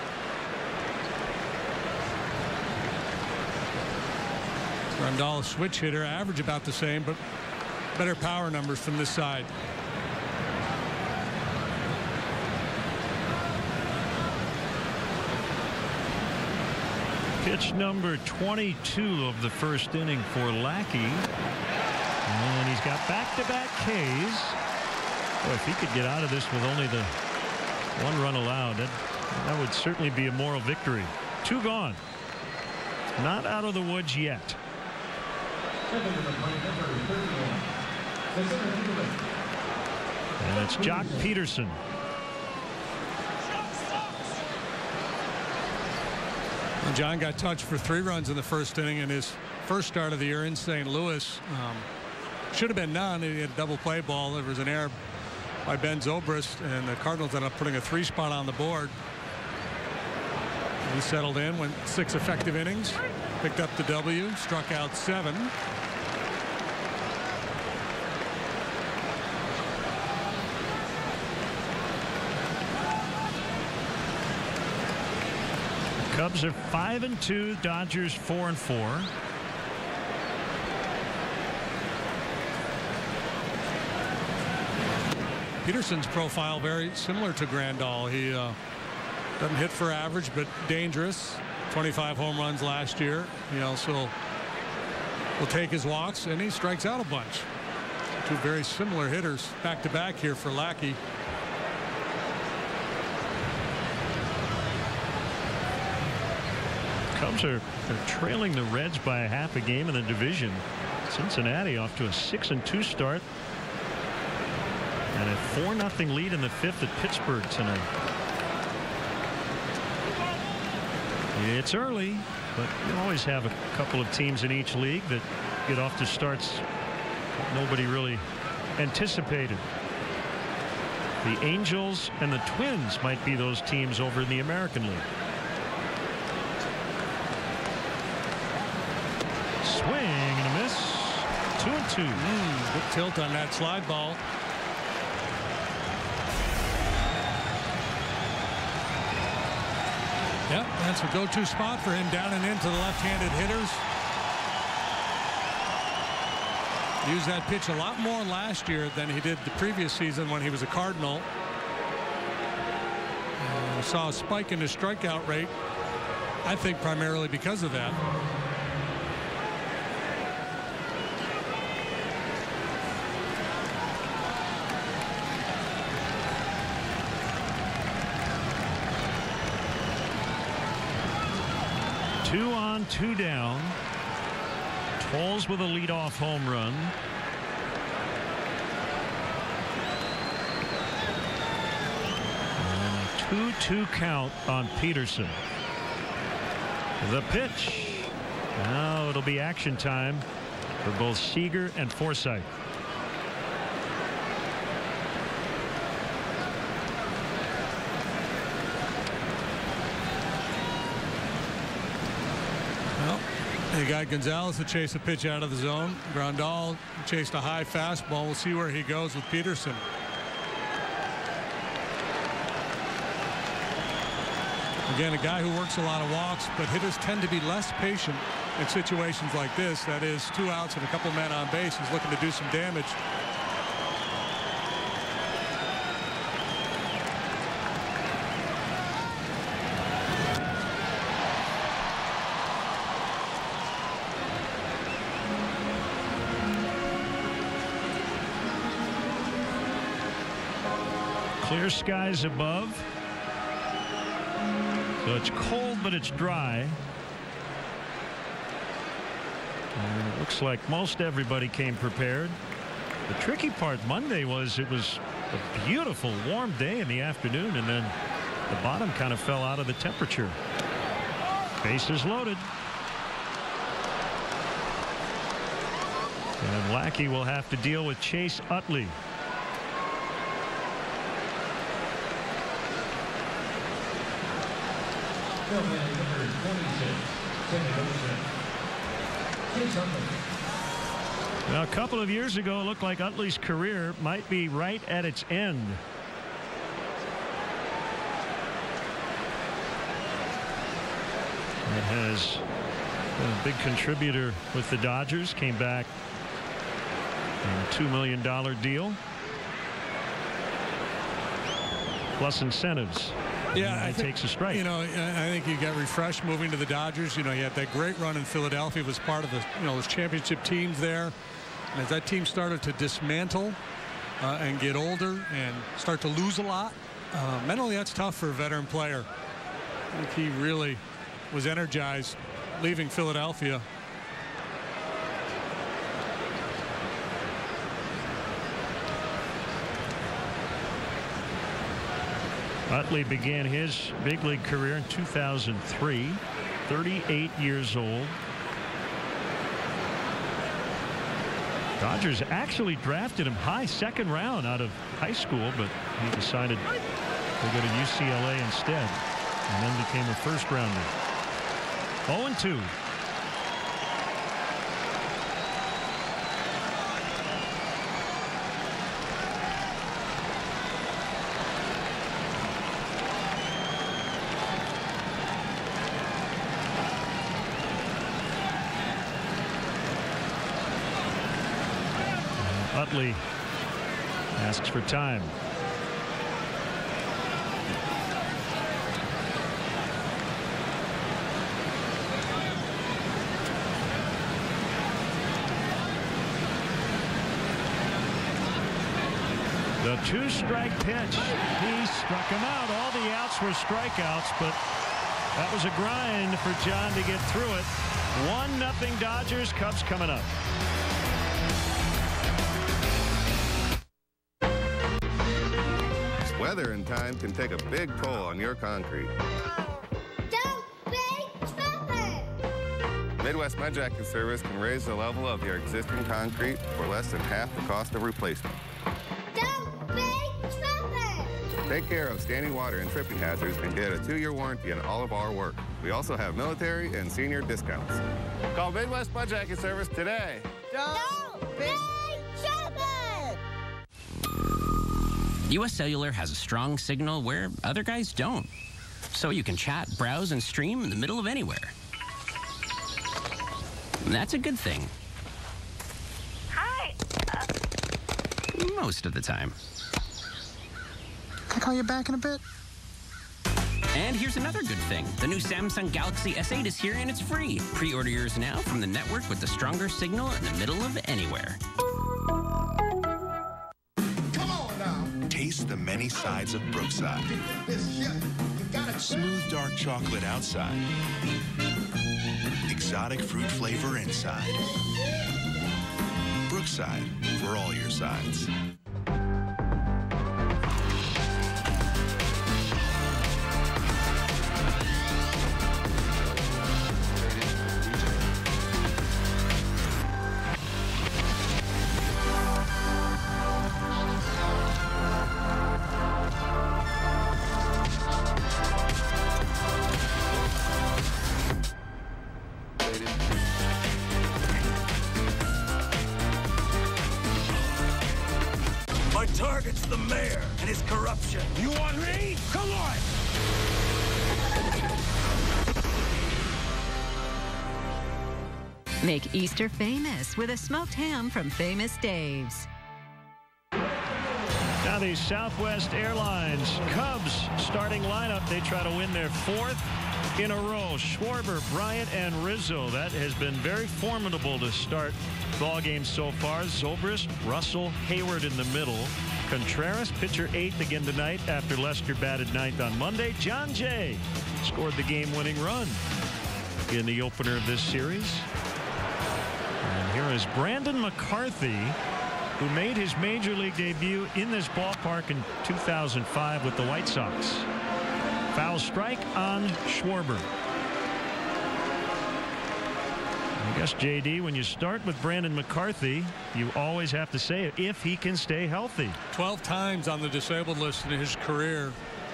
S6: Grandal, a switch hitter, average about the same, but better power numbers from this side.
S4: Pitch number twenty-two of the first inning for Lackey. And he's got back-to-back Ks. Boy, if he could get out of this with only the one run allowed, that, that would certainly be a moral victory. Two gone. Not out of the woods yet. And it's Jock Peterson.
S6: Well, John got touched for three runs in the first inning in his first start of the year in Saint Louis. Um, should have been none. He had a double play ball. There was an error by Ben Zobrist, and the Cardinals ended up putting a three spot on the board. He settled in, went six effective innings, picked up the W, struck out seven.
S4: Cubs are five and two, Dodgers four and four.
S6: Peterson's profile very similar to Grandal. He uh, doesn't hit for average, but dangerous. twenty-five home runs last year. He also will take his walks, and he strikes out a bunch. Two very similar hitters back to back here for Lackey.
S4: Cubs are they're trailing the Reds by a half a game in the division. Cincinnati off to a six and two start. And a four nothing lead in the fifth at Pittsburgh tonight. It's early, but you always have a couple of teams in each league that get off to starts that nobody really anticipated. The Angels and the Twins might be those teams over in the American League. Swing and a miss. Two and two.
S6: Mm, good tilt on that slide ball. Yep, that's a go-to spot for him, down and into the left-handed hitters. Used that pitch a lot more last year than he did the previous season when he was a Cardinal. Uh, saw a spike in his strikeout rate, I think primarily because of that.
S4: Two on, two down. Tolles with a leadoff home run. And a two two count on Peterson. The pitch. Now it'll be action time for both Seager and Forsythe.
S6: They got Gonzalez to chase a pitch out of the zone. Grandal chased a high fastball. We'll see where he goes with Peterson. Again, a guy who works a lot of walks, but hitters tend to be less patient in situations like this. That is, two outs and a couple men on base. He's looking to do some damage.
S4: Clear skies above. So it's cold, but it's dry. And it looks like most everybody came prepared. The tricky part Monday was it was a beautiful warm day in the afternoon, and then the bottom kind of fell out of the temperature. Bases loaded. And Lackey will have to deal with Chase Utley. Now, a couple of years ago, it looked like Utley's career might be right at its end. It has been a big contributor with the Dodgers. Came back on a two million dollar deal. Plus incentives.
S6: Yeah,
S4: he
S6: I think,
S4: takes a strike.
S6: You know, I think you got refreshed moving to the Dodgers. You know, you had that great run in Philadelphia. Was part of the, you know, those championship teams there. And as that team started to dismantle uh, and get older and start to lose a lot, uh, mentally that's tough for a veteran player. I think he really was energized leaving Philadelphia.
S4: Utley began his big league career in two thousand three, thirty-eight years old. Dodgers actually drafted him high second round out of high school, but he decided to go to U C L A instead, and then became a first rounder. oh and two. Utley asks for time. The two-strike pitch. He struck him out. All the outs were strikeouts, but that was a grind for John to get through it. One nothing Dodgers. Cubs coming up.
S17: Weather and time can take a big toll on your concrete.
S19: Don't be stupid!
S17: Midwest Mud Jacket Service can raise the level of your existing concrete for less than half the cost of replacement.
S19: Don't be stupid!
S17: Take care of standing water and tripping hazards and get a two-year warranty on all of our work. We also have military and senior discounts. Call Midwest Mud Jacket Service today.
S19: Don't be stupid!
S7: U S Cellular has a strong signal where other guys don't. So you can chat, browse, and stream in the middle of anywhere. And that's a good thing.
S19: Hi. Uh...
S7: Most of the time.
S8: Can I call you back in a bit?
S7: And here's another good thing. The new Samsung Galaxy S eight is here and it's free. Pre-order yours now from the network with the stronger signal in the middle of anywhere.
S10: Taste the many sides of Brookside. Smooth dark chocolate outside. Exotic fruit flavor inside. Brookside, for all your sides.
S11: My target's the mayor and his corruption. You want me? Come on!
S12: Make Easter famous with a smoked ham from Famous Dave's.
S4: Now the Southwest Airlines Cubs starting lineup. They try to win their fourth in a row. Schwarber, Bryant, and Rizzo. That has been very formidable to start ball games so far. Zobrist, Russell, Hayward in the middle. Contreras, pitcher eighth again tonight after Lester batted ninth on Monday. John Jay scored the game-winning run in the opener of this series. And here is Brandon McCarthy, who made his major league debut in this ballpark in two thousand five with the White Sox. Foul strike on Schwarber. I guess, J D, when you start with Brandon McCarthy, you always have to say it, if he can stay healthy.
S6: twelve times on the disabled list in his career.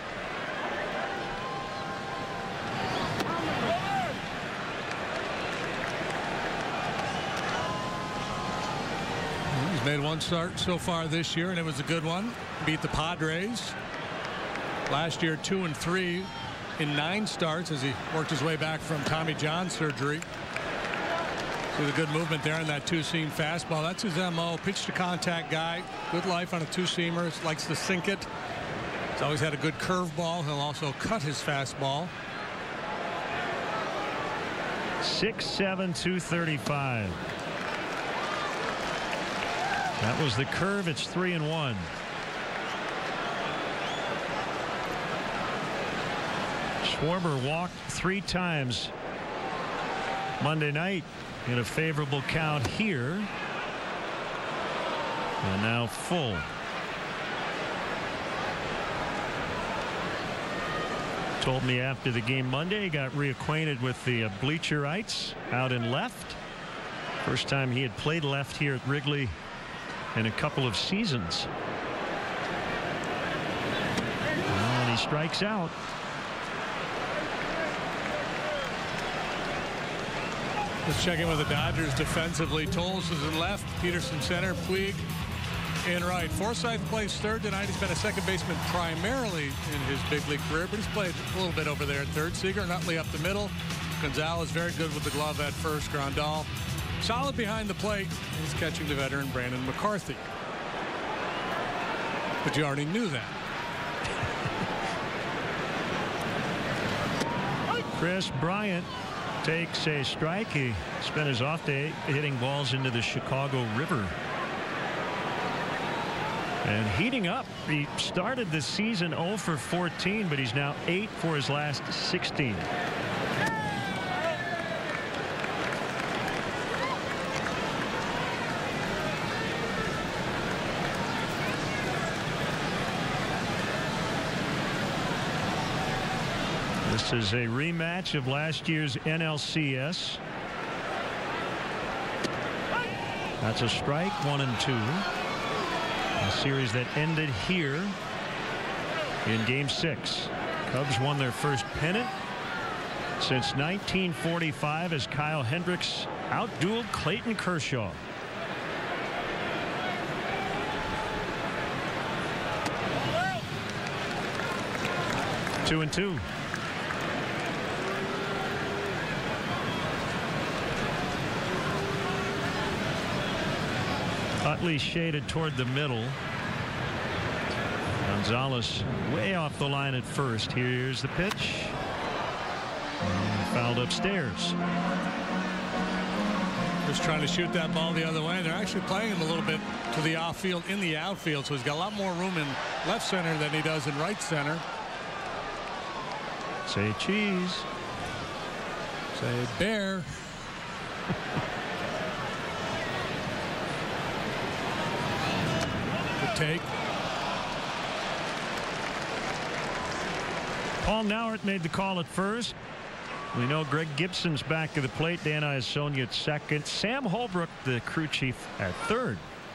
S6: He's made one start so far this year, and it was a good one. Beat the Padres. Last year, two and three in nine starts as he worked his way back from Tommy John surgery. See the good movement there in that two-seam fastball. That's his M O. Pitch to contact guy. Good life on a two-seamer. Likes to sink it. He's always had a good curveball. He'll also cut his fastball.
S4: six seven, two thirty-five. That was the curve. It's three and one. Schwarber walked three times Monday night in a favorable count here. And now full. Told me after the game Monday he got reacquainted with the uh, bleacherites out in left. First time he had played left here at Wrigley in a couple of seasons. And he strikes out.
S6: Let's check in with the Dodgers defensively. Tolles is in left. Peterson center. Puig in right. Forsythe plays third tonight. He's been a second baseman primarily in his big league career, but he's played a little bit over there at third. Seager and Utley up the middle. Gonzalez very good with the glove at first. Grandal solid behind the plate. He's catching the veteran Brandon McCarthy. But you already knew that.
S4: Chris Bryant takes a strike. He spent his off day hitting balls into the Chicago River. And heating up. He started the season oh for fourteen, but he's now eight for his last sixteen. This is a rematch of last year's N L C S. That's a strike, one and two. A series that ended here in game six. Cubs won their first pennant since nineteen forty-five as Kyle Hendricks outdueled Clayton Kershaw. Two and two. Utley shaded toward the middle. Gonzalez way off the line at first. Here's the pitch. And fouled upstairs.
S6: Just trying to shoot that ball the other way. They're actually playing him a little bit to the outfield in the outfield, so he's got a lot more room in left center than he does in right center.
S4: Say cheese.
S6: Say bear. Take.
S4: Paul Nauert made the call at first. We know Greg Gibson's back to the plate. Dan Iasonia at second. Sam Holbrook, the crew chief, at third.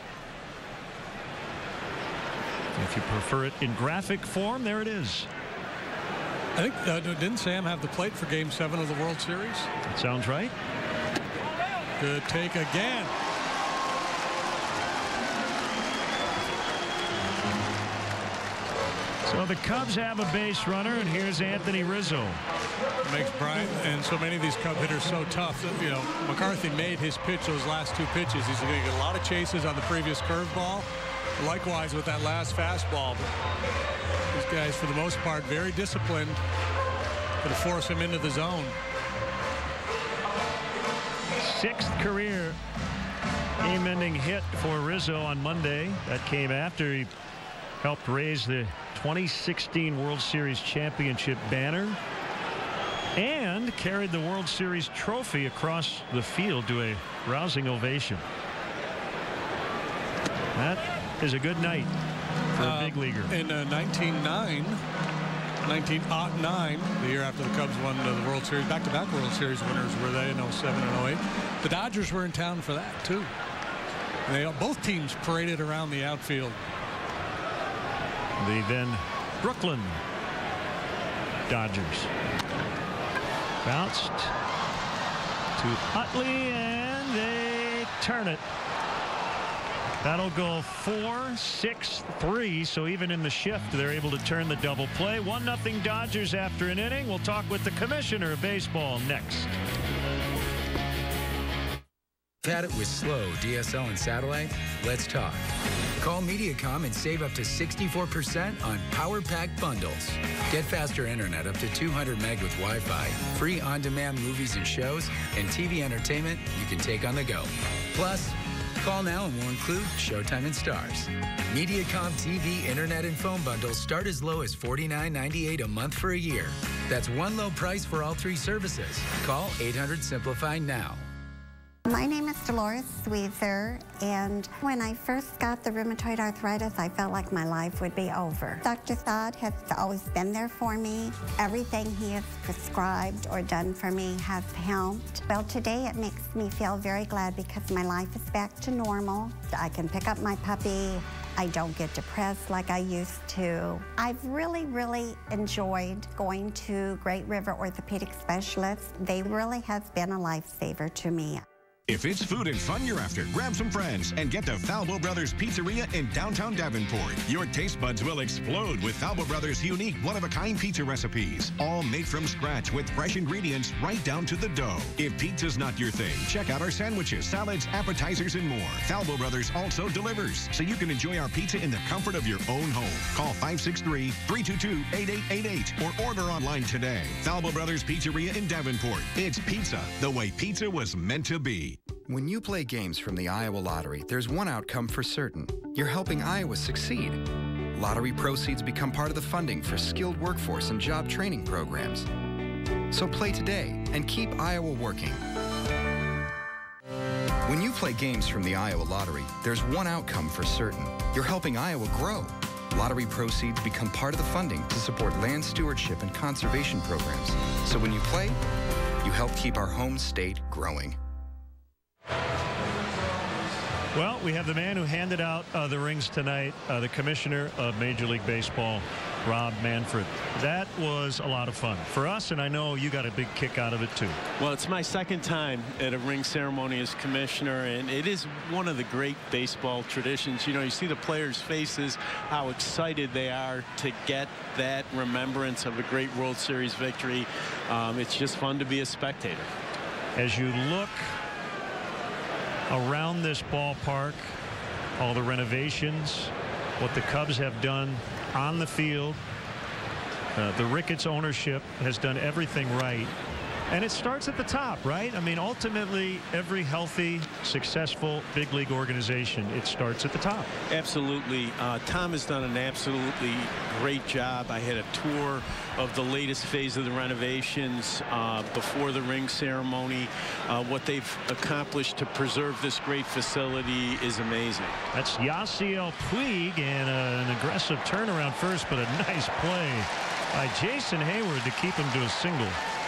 S4: If you prefer it in graphic form, there it is.
S6: I think uh, didn't Sam have the plate for game seven of the World Series?
S4: That sounds right.
S6: Good take again.
S4: So the Cubs have a base runner, and here's Anthony Rizzo.
S6: It makes Bryant and so many of these Cub hitters so tough. That, you know, McCarthy made his pitch those last two pitches. He's going to get a lot of chases on the previous curveball. Likewise with that last fastball. But these guys, for the most part, very disciplined. Going to force him into the zone.
S4: Sixth career game-ending hit for Rizzo on Monday. That came after he helped raise the twenty sixteen World Series championship banner. and carried the World Series trophy across the field to a rousing ovation. That is a good night for a
S6: uh,
S4: big leaguer.
S6: In uh, nineteen oh nine, the year after the Cubs won uh, the World Series, back-to-back World Series winners were they in oh seven and oh eight. The Dodgers were in town for that too. And they both teams paraded around the outfield.
S4: The then Brooklyn Dodgers bounced to Utley, and they turn it. That'll go four six three, so even in the shift they're able to turn the double play. One nothing Dodgers after an inning. We'll talk with the commissioner of baseball next.
S5: Had it with slow D S L and satellite? Let's talk. Call Mediacom and save up to sixty-four percent on Power Pack bundles. Get faster internet up to two hundred meg with Wi-Fi, free on-demand movies and shows, and T V entertainment you can take on the go. Plus, call now and we'll include Showtime and Stars. Mediacom T V, internet, and phone bundles start as low as forty-nine ninety-eight a month for a year. That's one low price for all three services. Call eight hundred simplify now.
S13: My name is Dolores Sweetser, and when I first got the rheumatoid arthritis, I felt like my life would be over. Doctor Saad has always been there for me. Everything he has prescribed or done for me has helped. Well, today it makes me feel very glad because my life is back to normal. I can pick up my puppy. I don't get depressed like I used to. I've really, really enjoyed going to Great River Orthopedic Specialists. They really have been a lifesaver to me.
S9: If it's food and fun you're after, grab some friends and get to Falbo Brothers Pizzeria in downtown Davenport. Your taste buds will explode with Falbo Brothers' unique one-of-a-kind pizza recipes, all made from scratch with fresh ingredients right down to the dough. If pizza's not your thing, check out our sandwiches, salads, appetizers, and more. Falbo Brothers also delivers, so you can enjoy our pizza in the comfort of your own home. Call five six three, three two two, eight eight eight eight or order online today. Falbo Brothers Pizzeria in Davenport. It's pizza the way pizza was meant to be.
S14: When you play games from the Iowa Lottery, there's one outcome for certain. You're helping Iowa succeed. Lottery proceeds become part of the funding for skilled workforce and job training programs. So play today and keep Iowa working. When you play games from the Iowa Lottery, there's one outcome for certain. You're helping Iowa grow. Lottery proceeds become part of the funding to support land stewardship and conservation programs. So when you play, you help keep our home state growing.
S4: Well, we have the man who handed out uh, the rings tonight, uh, the commissioner of Major League Baseball, Rob Manfred. That was a lot of fun for us, and I know you got a big kick out of it too.
S15: Well, it's my second time at a ring ceremony as commissioner, and it is one of the great baseball traditions. You know, you see the players' faces, how excited they are to get that remembrance of a great World Series victory. Um, it's just fun to be a spectator.
S4: As you look around this ballpark, all the renovations, what the Cubs have done on the field, uh, the Ricketts ownership has done everything right. And it starts at the top, right? I mean, ultimately, every healthy, successful big league organization, it starts at the top.
S15: Absolutely. Uh, Tom has done an absolutely great job. I had a tour of the latest phase of the renovations uh, before the ring ceremony. Uh, what they've accomplished to preserve this great facility is amazing.
S4: That's Yasiel Puig, and uh, an aggressive turnaround first, but a nice play by Jason Hayward to keep him to a single.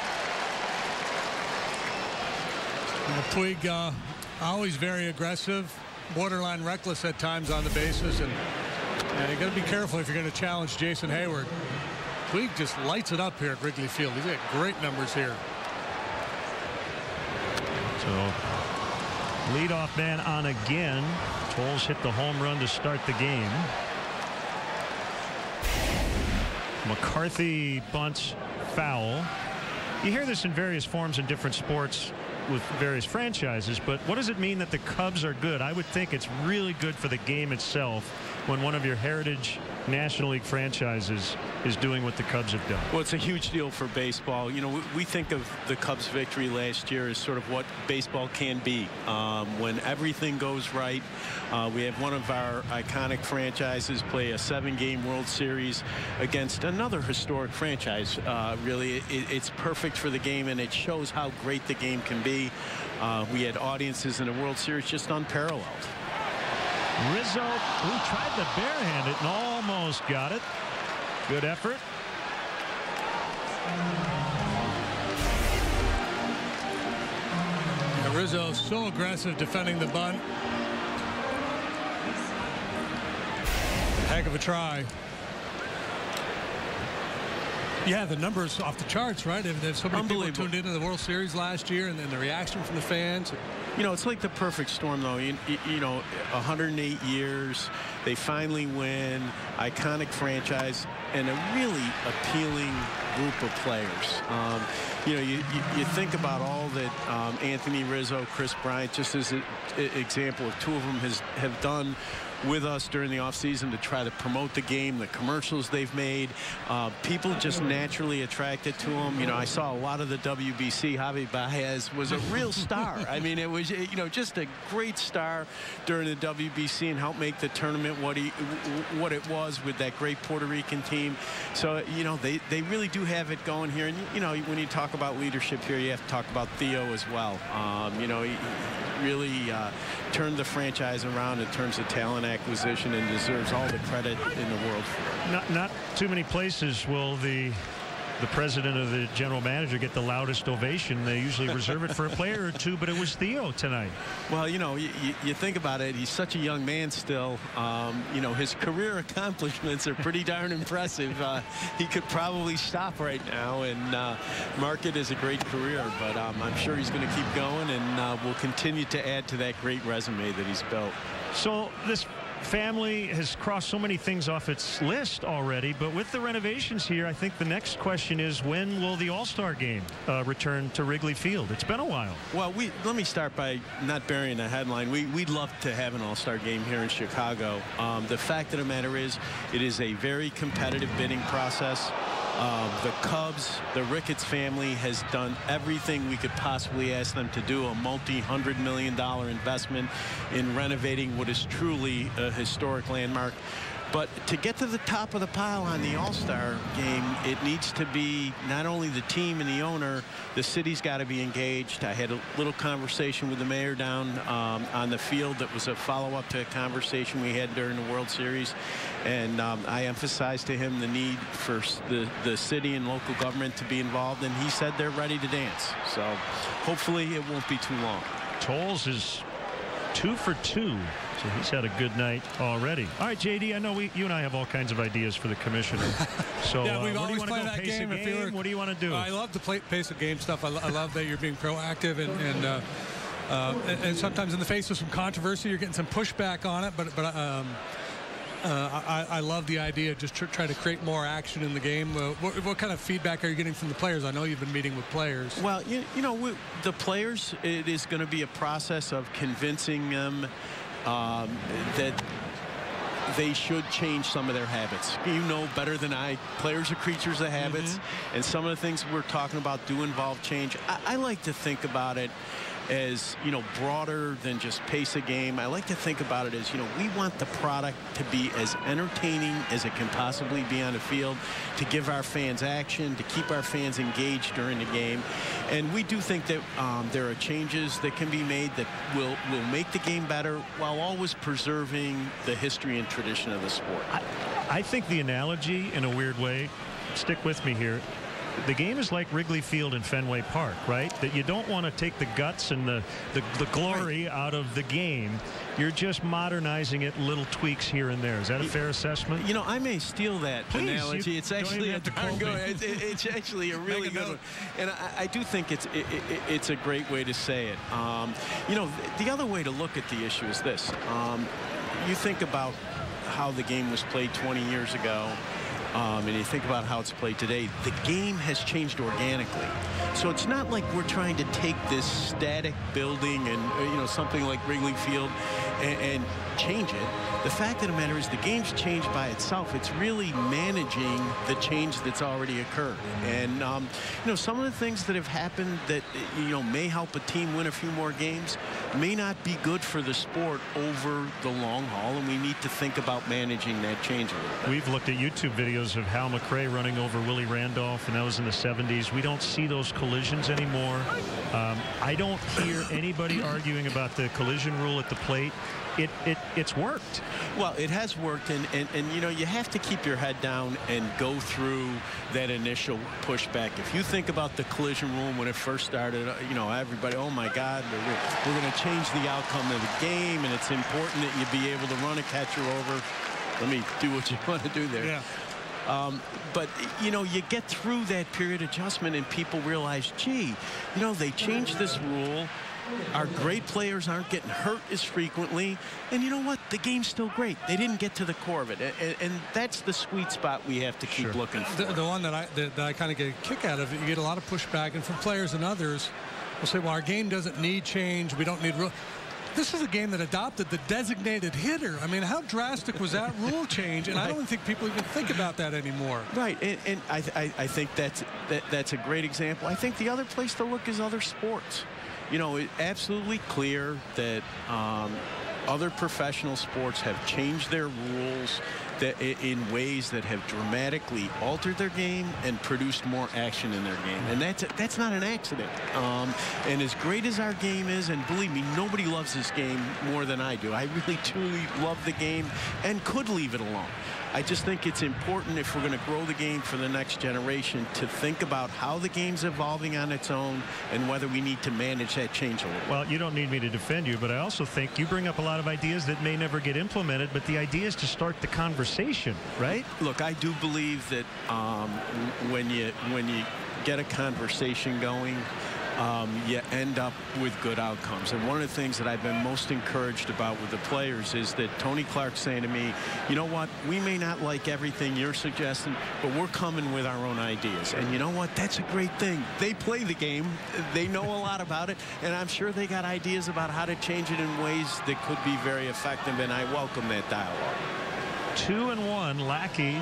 S6: Well, Puig uh, always very aggressive, borderline reckless at times on the bases, and uh, you got to be careful if you're going to challenge Jason Hayward. Puig just lights it up here at Wrigley Field. He's got great numbers here.
S4: So leadoff man on again. Toles hit the home run to start the game. McCarthy bunts foul. You hear this in various forms in different sports with various franchises, but what does it mean that the Cubs are good? I would think it's really good for the game itself when one of your heritage National League franchises is doing what the Cubs have done.
S15: Well, it's a huge deal for baseball. You know, we, we think of the Cubs' victory last year as sort of what baseball can be. Um, when everything goes right, uh, we have one of our iconic franchises play a seven-game World Series against another historic franchise. Uh, really, it, it's perfect for the game, and it shows how great the game can be. Uh, we had audiences in the World Series just unparalleled.
S4: Rizzo, who tried to barehand it and almost got it. Good effort.
S6: Yeah, Rizzo so aggressive defending the bunt. Heck of a try. Yeah, the numbers off the charts, right? And there's so many people tuned into the World Series last year, and then the reaction from the fans.
S15: You know, it's like the perfect storm, though. You, you know, one hundred eight years, they finally win, iconic franchise, and a really appealing group of players. Um, you know, you, you, you think about all that um, Anthony Rizzo, Chris Bryant, just as an example of two of them has have done with us during the offseason to try to promote the game, the commercials they've made. Uh, people just naturally attracted to them. You know, I saw a lot of the W B C. Javi Baez was a real star. I mean, it was, you know, just a great star during the W B C and helped make the tournament what he, what it was with that great Puerto Rican team. So, you know, they, they really do have it going here. And, you know, when you talk about leadership here, you have to talk about Theo as well. Um, you know, he really uh, turned the franchise around in terms of talent acquisition and deserves all the credit in the world for it.
S4: Not, not too many places will the the president or the general manager get the loudest ovation. They usually reserve it for a player or two, but it was Theo tonight.
S15: Well, you know, you, you think about it, he's such a young man still. Um, you know, his career accomplishments are pretty darn impressive. Uh, he could probably stop right now and uh, mark it as a great career, but um, I'm sure he's going to keep going and uh, will continue to add to that great resume that he's built.
S4: So this family has crossed so many things off its list already, but with the renovations here, I think the next question is, when will the All-Star game uh, return to Wrigley Field? It's been a while.
S15: Well, we let me start by not burying the headline. We, we'd love to have an All-Star game here in Chicago. Um, the fact of the matter is, it is a very competitive bidding process. Uh, the Cubs, the Ricketts family has done everything we could possibly ask them to do, a multi-hundred million dollar investment in renovating what is truly a historic landmark. But to get to the top of the pile on the All-Star game, it needs to be not only the team and the owner, the city's got to be engaged. I had a little conversation with the mayor down um, on the field that was a follow-up to a conversation we had during the World Series. And um, I emphasized to him the need for the, the city and local government to be involved, and he said they're ready to dance. So hopefully it won't be too long.
S4: Tolles is two for two. So he's had a good night already. All right, J D, I know we, you and I have all kinds of ideas for the commissioner. So
S6: yeah, we've
S4: uh,
S6: always played that game.
S4: game?
S6: game?
S4: What do you want to do?
S6: I love the play, pace of game stuff. I, I love that you're being proactive and and, uh, uh, and and sometimes in the face of some controversy, you're getting some pushback on it. But but um, uh, I, I love the idea of just tr try to create more action in the game. Uh, what, what kind of feedback are you getting from the players? I know you've been meeting with players.
S15: Well, you, you know, we, the players, it is going to be a process of convincing them Um, that they should change some of their habits. You know better than I, players are creatures of habits, mm-hmm. and some of the things we're talking about do involve change. I, I like to think about it as, you know, broader than just pace a game. I like to think about it as, you know, we want the product to be as entertaining as it can possibly be on the field, to give our fans action, to keep our fans engaged during the game. And we do think that um, there are changes that can be made that will, will make the game better while always preserving the history and tradition of the sport.
S4: I, I think the analogy, in a weird way, stick with me here, the game is like Wrigley Field and Fenway Park, right? That you don't want to take the guts and the, the, the glory out of the game. You're just modernizing it, little tweaks here and there. Is that a fair assessment?
S15: You know, I may steal that
S4: Please,
S15: analogy. It's actually a darn good. It's, it's actually a really good one, and I, I do think it's it, it, it's a great way to say it. Um, you know, the other way to look at the issue is this: um, you think about how the game was played twenty years ago. um, and you think about how it's played today, the game has changed organically. So it's not like we're trying to take this static building and, you know, something like Wrigley Field and, and change it. The fact of the matter is the game's changed by itself. It's really managing the change that's already occurred. And, um, you know, some of the things that have happened that, you know, may help a team win a few more games may not be good for the sport over the long haul, and we need to think about managing that change a little bit.
S4: We've looked at YouTube videos of Hal McRae running over Willie Randolph, and that was in the seventies. We don't see those collisions anymore. Um, I don't hear anybody arguing about the collision rule at the plate. It, it, it's worked.
S15: Well, it has worked, and, and, and, you know, you have to keep your head down and go through that initial pushback. If you think about the collision rule when it first started, you know, everybody, oh, my God, we're, we're going to change the outcome of the game, and it's important that you be able to run a catcher over. Let me do what you want to do there.
S6: Yeah.
S15: Um, but, you know, you get through that period adjustment, and people realize, gee, you know, they changed this rule. Our great players aren't getting hurt as frequently. And you know what? The game's still great. They didn't get to the core of it. And, and that's the sweet spot we have to keep
S6: sure. looking
S15: for.
S6: The, the one that I, that, that I kind of get a kick out of, you get a lot of pushback. And from players and others will say, well, our game doesn't need change. We don't need real. This is a game that adopted the designated hitter. I mean, how drastic was that rule change? And right. I don't think people even think about that anymore.
S15: Right, and, and I, I, I think that's, that, that's a great example. I think the other place to look is other sports. You know, it's absolutely clear that um, other professional sports have changed their rules that in ways that have dramatically altered their game and produced more action in their game. And that's that's not an accident. Um, and as great as our game is, and believe me, nobody loves this game more than I do. I really, truly love the game and could leave it alone. I just think it's important, if we're going to grow the game for the next generation, to think about how the game's evolving on its own and whether we need to manage that change a little.
S4: Well, you don't need me to defend you, but I also think you bring up a lot of ideas that may never get implemented, but the idea is to start the conversation, right?
S15: Look, I do believe that um, when you when you get a conversation going, Um, you end up with good outcomes. And one of the things that I've been most encouraged about with the players is that Tony Clark's saying to me, you know what, we may not like everything you're suggesting, but we're coming with our own ideas. And you know what, that's a great thing. They play the game, they know a lot about it, and I'm sure they got ideas about how to change it in ways that could be very effective, and I welcome that dialogue.
S4: Two and one, Lackey.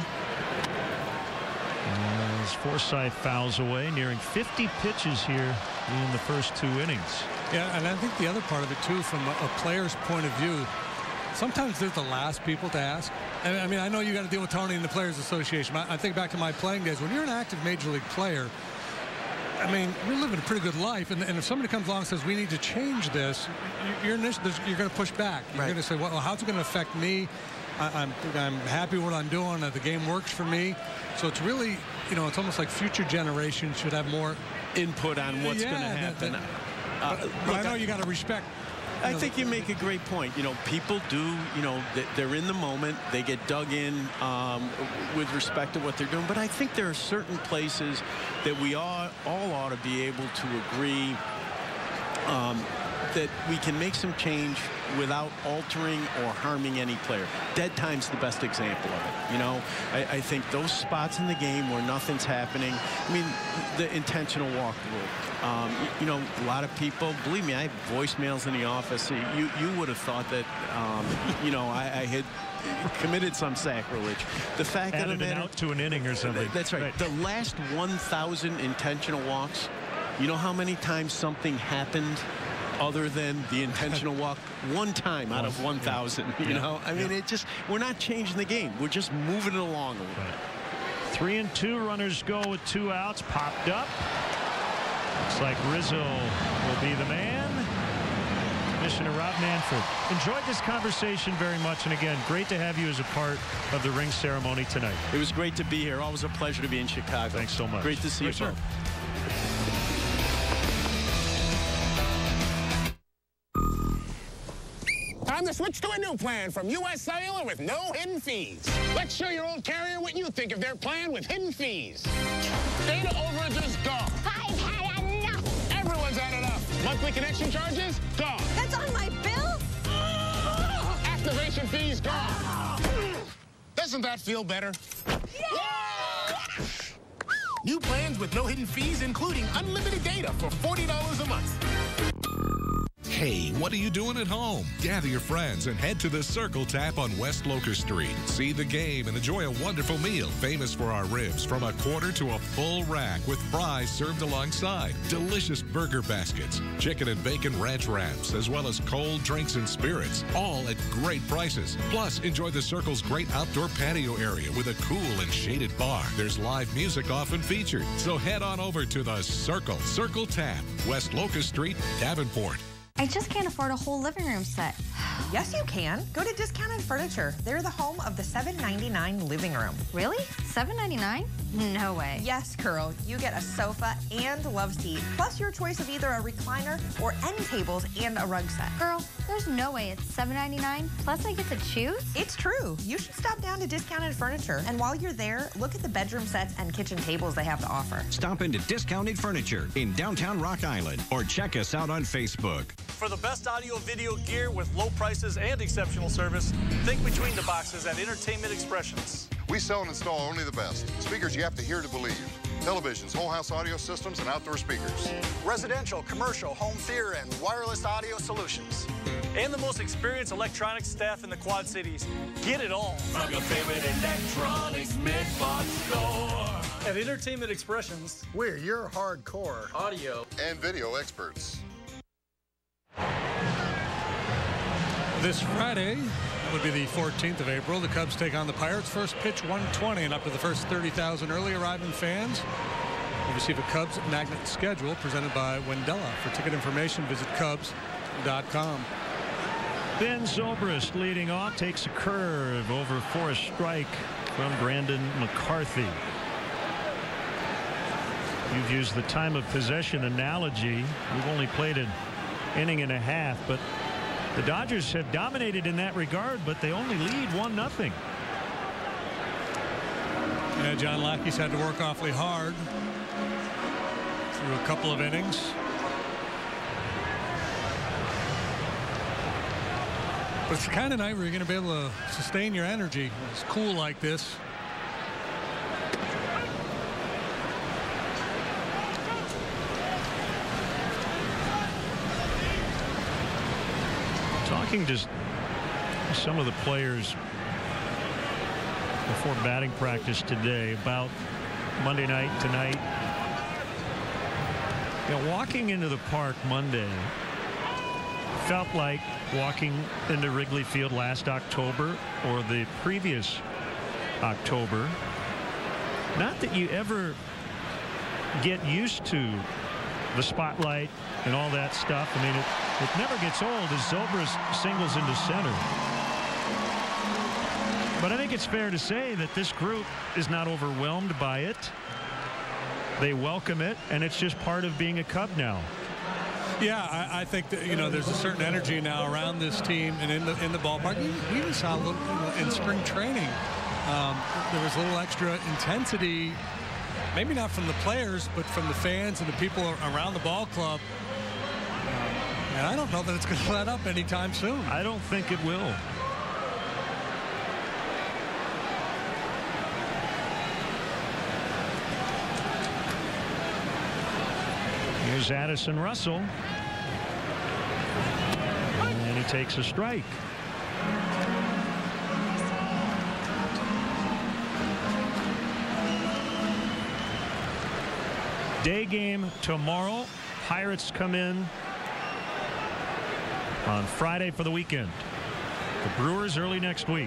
S4: As Forsythe fouls away, nearing fifty pitches here in the first two innings.
S6: Yeah, and I think the other part of it, too, from a, a player's point of view, sometimes they're the last people to ask. And I mean, I know you got to deal with Tony and the Players Association. I, I think back to my playing days. When you're an active major league player, I mean, you're living a pretty good life. And, and if somebody comes along and says, we need to change this, you're, you're going to push back. You're right. going to say, well, how's it going to affect me? I, I'm, I'm happy with what I'm doing. The game works for me. So it's really, you know, it's almost like future generations should have more
S15: input on what's
S6: yeah,
S15: going to happen.
S6: That, that, uh, but, but look, I know you got to respect.
S15: I think you make a great point. You know, people do, you know, they're in the moment. They get dug in um, with respect to what they're doing. But I think there are certain places that we all, all ought to be able to agree um, that we can make some change without altering or harming any player. Dead time's the best example of it. You know, I, I think those spots in the game where nothing's happening, I mean, the intentional walk rule. Um, you, you know, a lot of people, believe me, I have voicemails in the office. You, you would have thought that, um, you know, I, I had committed some sacrilege. The fact
S4: Added
S15: of the matter,
S4: an out to an inning or something.
S15: That's right. right. The last one thousand intentional walks, you know how many times something happened other than the intentional walk? One time out of one thousand, you yeah. know? I mean, yeah. it just, we're not changing the game. We're just moving it along a little
S4: right.
S15: bit.
S4: Three and two, runners go with two outs, popped up. Looks like Rizzo will be the man. Commissioner Rob Manfred. Enjoyed this conversation very much, and again, great to have you as a part of the ring ceremony tonight.
S15: It was great to be here. Always a pleasure to be in Chicago.
S4: Thanks so much.
S15: Great to see
S4: For
S15: you both.
S1: Time to switch to a new plan from U S Cellular with no hidden fees. Let's show your old carrier what you think of their plan with hidden fees. Data overages gone.
S19: I've had enough.
S1: Everyone's had enough. Monthly connection charges gone.
S19: That's on my bill?
S1: Activation fees gone. Doesn't that feel better?
S19: Yeah!
S1: New plans with no hidden fees, including unlimited data for forty dollars a month.
S2: Hey, what are you doing at home? Gather your friends and head to the Circle Tap on West Locust Street. See the game and enjoy a wonderful meal, famous for our ribs from a quarter to a full rack with fries served alongside, delicious burger baskets, chicken and bacon ranch wraps, as well as cold drinks and spirits, all at great prices. Plus, enjoy the Circle's great outdoor patio area with a cool and shaded bar. There's live music often featured. So head on over to the Circle. Circle Tap, West Locust Street, Davenport.
S3: I just can't afford a whole living room set.
S16: Yes, you can. Go to Discounted Furniture. They're the home of the seven ninety-nine living room.
S3: Really? seven ninety-nine? No way.
S16: Yes, girl. You get a sofa and love seat, plus your choice of either a recliner or end tables and a rug set.
S3: Girl, there's no way it's seven ninety-nine, plus I get to choose?
S16: It's true. You should stop down to Discounted Furniture, and while you're there, look at the bedroom sets and kitchen tables they have to offer.
S18: Stop into Discounted Furniture in downtown Rock Island, or check us out on Facebook.
S20: For the best audio video gear with low prices and exceptional service, think Between the Boxes at Entertainment Expressions.
S21: We sell and install only the best. Speakers you have to hear to believe. Televisions, whole house audio systems, and outdoor speakers.
S20: Residential, commercial, home theater, and wireless audio solutions. And the most experienced electronics staff in the Quad Cities. Get it all
S11: from your favorite electronics mid-box store.
S20: At Entertainment Expressions,
S21: we're your hardcore
S20: audio
S21: and video experts.
S6: This Friday would be the fourteenth of April. The Cubs take on the Pirates. First pitch one twenty, and up to the first thirty thousand early arriving fans will receive a Cubs magnet schedule presented by Wendella. For ticket information, visit Cubs dot com.
S4: Ben Zobrist leading off, takes a curve over for a strike from Brandon McCarthy. You've used the time of possession analogy. We've only played an inning and a half, but the Dodgers have dominated in that regard, but they only lead one nothing.
S6: Yeah, John Lackey's had to work awfully hard through a couple of innings. But it's the kind of night where you're going to be able to sustain your energy. It's cool like this.
S4: Talking to some of the players before batting practice today about Monday night tonight. You know, walking into the park Monday felt like walking into Wrigley Field last October or the previous October. Not that you ever get used to the spotlight and all that stuff. I mean, it, it never gets old as Zobrist singles into center. But I think it's fair to say that this group is not overwhelmed by it. They welcome it, and it's just part of being a Cub now.
S6: Yeah, I, I think that, you know, there's a certain energy now around this team and in the in the ballpark. We even saw a little, you know, in spring training. Um, there was a little extra intensity, maybe not from the players, but from the fans and the people around the ball club. And I don't know that it's going to let up anytime soon.
S4: I don't think it will. Here's Addison Russell. And he takes a strike. Day game tomorrow. Pirates come in on Friday for the weekend. The Brewers early next week.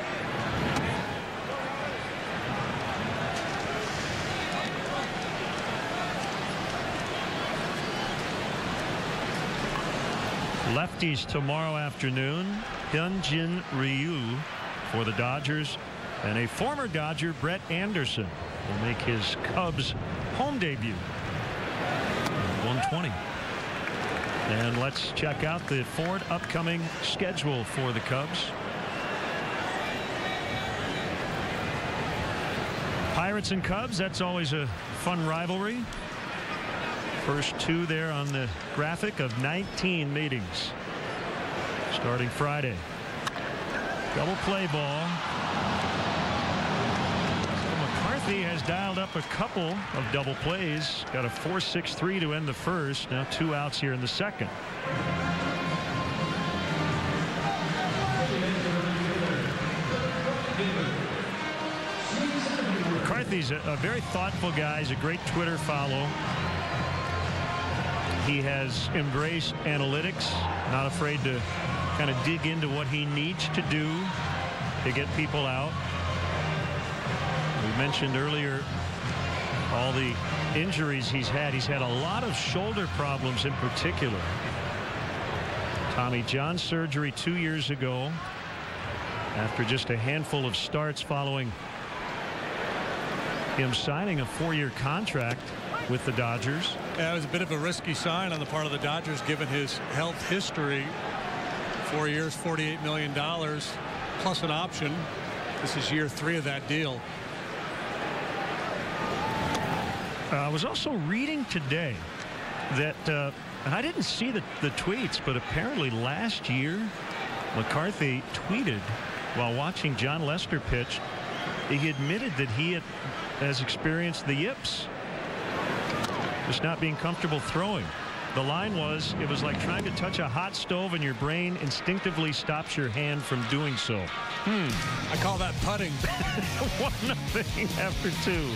S4: Lefties tomorrow afternoon. Hyunjin Ryu for the Dodgers, and a former Dodger, Brett Anderson, will make his Cubs home debut. one twenty. And let's check out the Ford upcoming schedule for the Cubs. Pirates and Cubs, that's always a fun rivalry. First two there on the graphic of nineteen meetings starting Friday. Double play ball. McCarthy has dialed up a couple of double plays. Got a four six three to end the first. Now two outs here in the second. McCarthy's a, a very thoughtful guy. He's a great Twitter follow. He has embraced analytics, not afraid to kind of dig into what he needs to do to get people out. We mentioned earlier all the injuries he's had. He's had a lot of shoulder problems in particular. Tommy John surgery two years ago after just a handful of starts following him signing a four-year contract with the Dodgers.
S17: Yeah, it was a bit of a risky sign on the part of the Dodgers given his health history. Four years, forty-eight million dollars plus an option. This is year three of that deal.
S4: Uh, I was also reading today that uh, I didn't see the, the tweets, but apparently last year McCarthy tweeted while watching John Lester pitch. He admitted that he had, has experienced the yips. Just not being comfortable throwing. The line was, it was like trying to touch a hot stove and your brain instinctively stops your hand from doing so.
S17: Hmm. I call that putting.
S4: One nothing after two.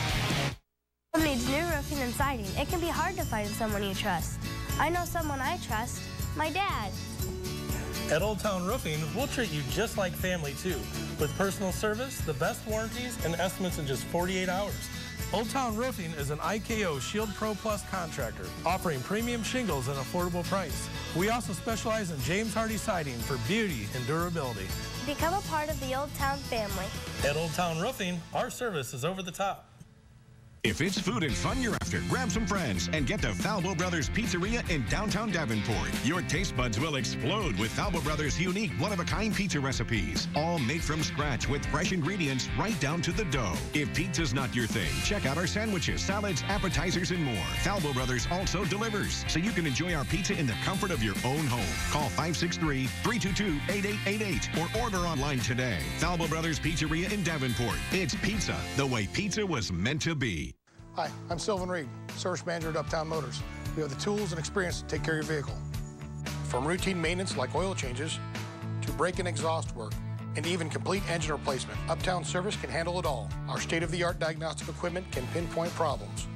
S19: Needs new roofing and siding. It can be hard to find someone you trust. I know someone I trust. My dad.
S22: At Old Town Roofing, we'll treat you just like family too, with personal service, the best warranties, and estimates in just forty-eight hours. Old Town Roofing is an I K O Shield Pro Plus contractor, offering premium shingles at an affordable price. We also specialize in James Hardy siding for beauty and durability.
S19: Become a part of the Old Town family.
S22: At Old Town Roofing, our service is over the top.
S9: If it's food and fun you're after, grab some friends and get to Falbo Brothers Pizzeria in downtown Davenport. Your taste buds will explode with Falbo Brothers' unique one-of-a-kind pizza recipes, all made from scratch with fresh ingredients right down to the dough. If pizza's not your thing, check out our sandwiches, salads, appetizers, and more. Falbo Brothers also delivers, so you can enjoy our pizza in the comfort of your own home. Call five six three, three two two, eight eight eight eight or order online today. Falbo Brothers Pizzeria in Davenport. It's pizza the way pizza was meant to be.
S8: Hi, I'm Sylvan Reed, Service Manager at Uptown Motors. We have the tools and experience to take care of your vehicle. From routine maintenance like oil changes, to brake and exhaust work, and even complete engine replacement, Uptown Service can handle it all. Our state-of-the-art diagnostic equipment can pinpoint problems.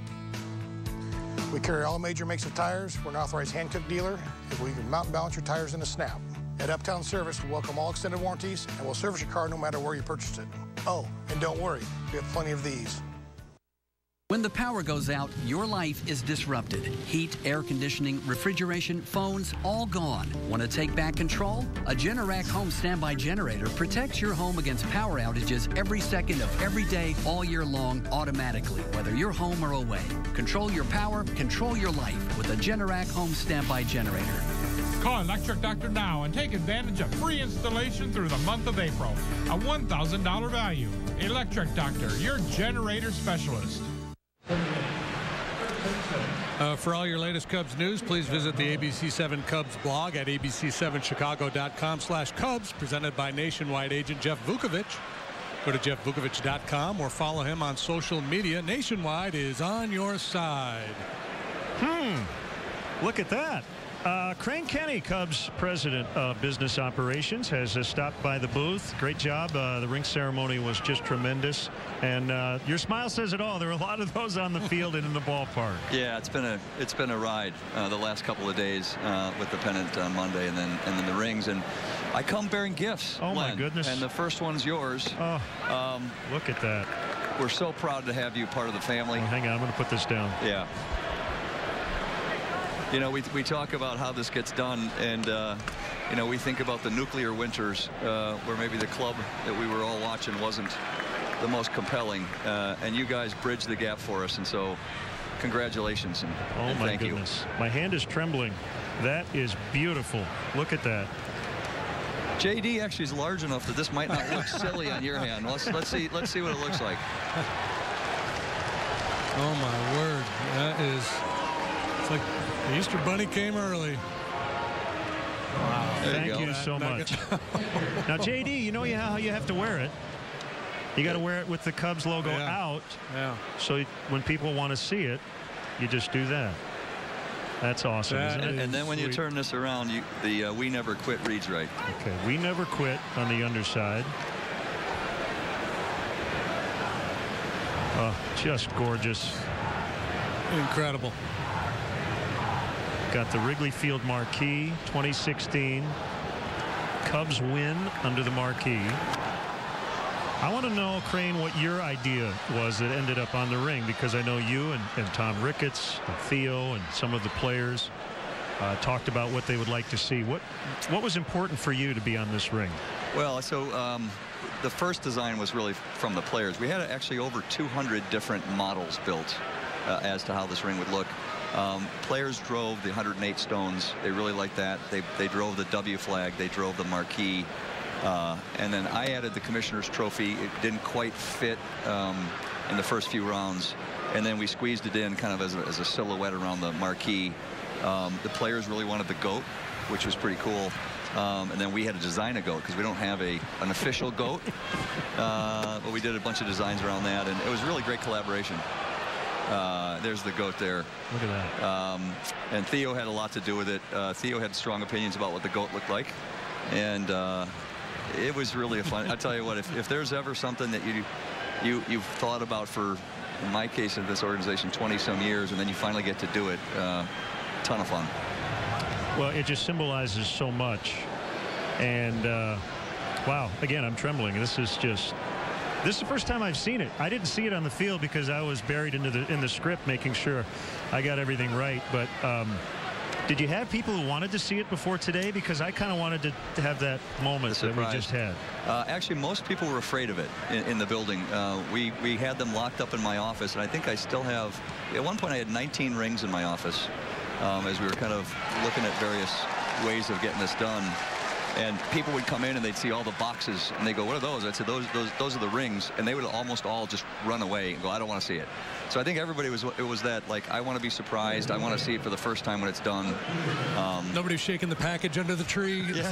S8: We carry all major makes of tires. We're an authorized hand-cook dealer, and we can mount and balance your tires in a snap. At Uptown Service, we welcome all extended warranties, and we'll service your car no matter where you purchased it. Oh, and don't worry, we have plenty of these.
S23: When the power goes out, your life is disrupted. Heat, air conditioning, refrigeration, phones, all gone. Want to take back control? A Generac home standby generator protects your home against power outages every second of every day, all year long, automatically, whether you're home or away. Control your power, control your life with a Generac home standby generator.
S24: Call Electric Doctor now and take advantage of free installation through the month of April. A one thousand dollar value. Electric Doctor, your generator specialist.
S17: Uh, for all your latest Cubs news, please visit the A B C seven Cubs blog at A B C seven Chicago dot com slash Cubs, presented by Nationwide agent Jeff Vukovich. Go to Jeff Vukovich dot com or follow him on social media. Nationwide is on your side.
S4: Hmm. Look at that. Uh, Crane Kenny, Cubs president of business operations, has uh, stopped by the booth. Great job. Uh, the ring ceremony was just tremendous. And uh, your smile says it all. There are a lot of those on the field and in the ballpark.
S25: Yeah, it's been a it's been a ride uh, the last couple of days uh, with the pennant on Monday and then and then the rings. And I come bearing gifts.
S4: Oh,
S25: Len,
S4: my goodness.
S25: And the first one's yours.
S4: Oh,
S25: um,
S4: look at that.
S25: We're so proud to have you part of the family.
S4: Oh, hang on, I'm going to put this down.
S25: Yeah. You know, we, we talk about how this gets done, and, uh, you know, we think about the nuclear winters uh, where maybe the club that we were all watching wasn't the most compelling, uh, and you guys bridged the gap for us, and so congratulations and,
S4: oh
S25: and
S4: my
S25: thank
S4: goodness.
S25: you.
S4: My hand is trembling. That is beautiful. Look at that.
S25: J D actually is large enough that this might not look silly on your hand. Let's let's see let's see what it looks like.
S17: Oh my word, that is, it's like the Easter Bunny came early.
S4: Wow.
S25: There
S4: Thank
S25: you,
S4: you so much. Now, J D, you know how you have to wear it. You got to wear it with the Cubs logo
S17: Yeah.
S4: out.
S17: Yeah.
S4: So when people want to see it, you just do that. That's awesome,
S17: That
S4: isn't it?
S25: And then when
S4: Sweet.
S25: you turn this around, you, the uh, "We Never Quit" reads right.
S4: Okay, we never quit on the underside. Oh, just gorgeous.
S17: Incredible.
S4: Got the Wrigley Field marquee, twenty sixteen. Cubs win under the marquee. I want to know, Crane, what your idea was that ended up on the ring, because I know you and, and Tom Ricketts and Theo and some of the players uh, talked about what they would like to see. What what was important for you to be on this ring?
S25: Well, so um, the first design was really from the players. We had actually over two hundred different models built uh, as to how this ring would look. Um, players drove the one hundred eight stones. They really liked that. They, they drove the W flag. They drove the marquee. Uh, and then I added the Commissioner's Trophy. It didn't quite fit um, in the first few rounds. And then we squeezed it in kind of as a, as a silhouette around the marquee. Um, the players really wanted the goat, which was pretty cool. Um, and then we had to design a goat because we don't have a an official goat. Uh, but we did a bunch of designs around that, and it was really great collaboration. Uh, there's the goat there.
S4: Look at that.
S25: Um, and Theo had a lot to do with it. Uh, Theo had strong opinions about what the goat looked like. And uh, it was really a fun. I tell you what, if, if there's ever something that you, you, you've thought about for, in my case, in this organization, twenty some years, and then you finally get to do it, uh, ton of fun.
S4: Well, it just symbolizes so much. And, uh, wow, again, I'm trembling. This is just, this is the first time I've seen it. I didn't see it on the field because I was buried into the, in the script, making sure I got everything right. But um, did you have people who wanted to see it before today? Because I kind of wanted to, to have that moment that we just had.
S25: Uh, actually, most people were afraid of it in, in the building. Uh, we, we had them locked up in my office, and I think I still have, at one point I had nineteen rings in my office. Um, as we were kind of looking at various ways of getting this done. And people would come in and they'd see all the boxes and they go, what are those? I'd say, those, those, those are the rings. And they would almost all just run away and go, I don't want to see it. So I think everybody was, it was that, like, I want to be surprised. I want to see it for the first time when it's done. Um,
S17: Nobody's shaking the package under the tree.
S25: Yeah.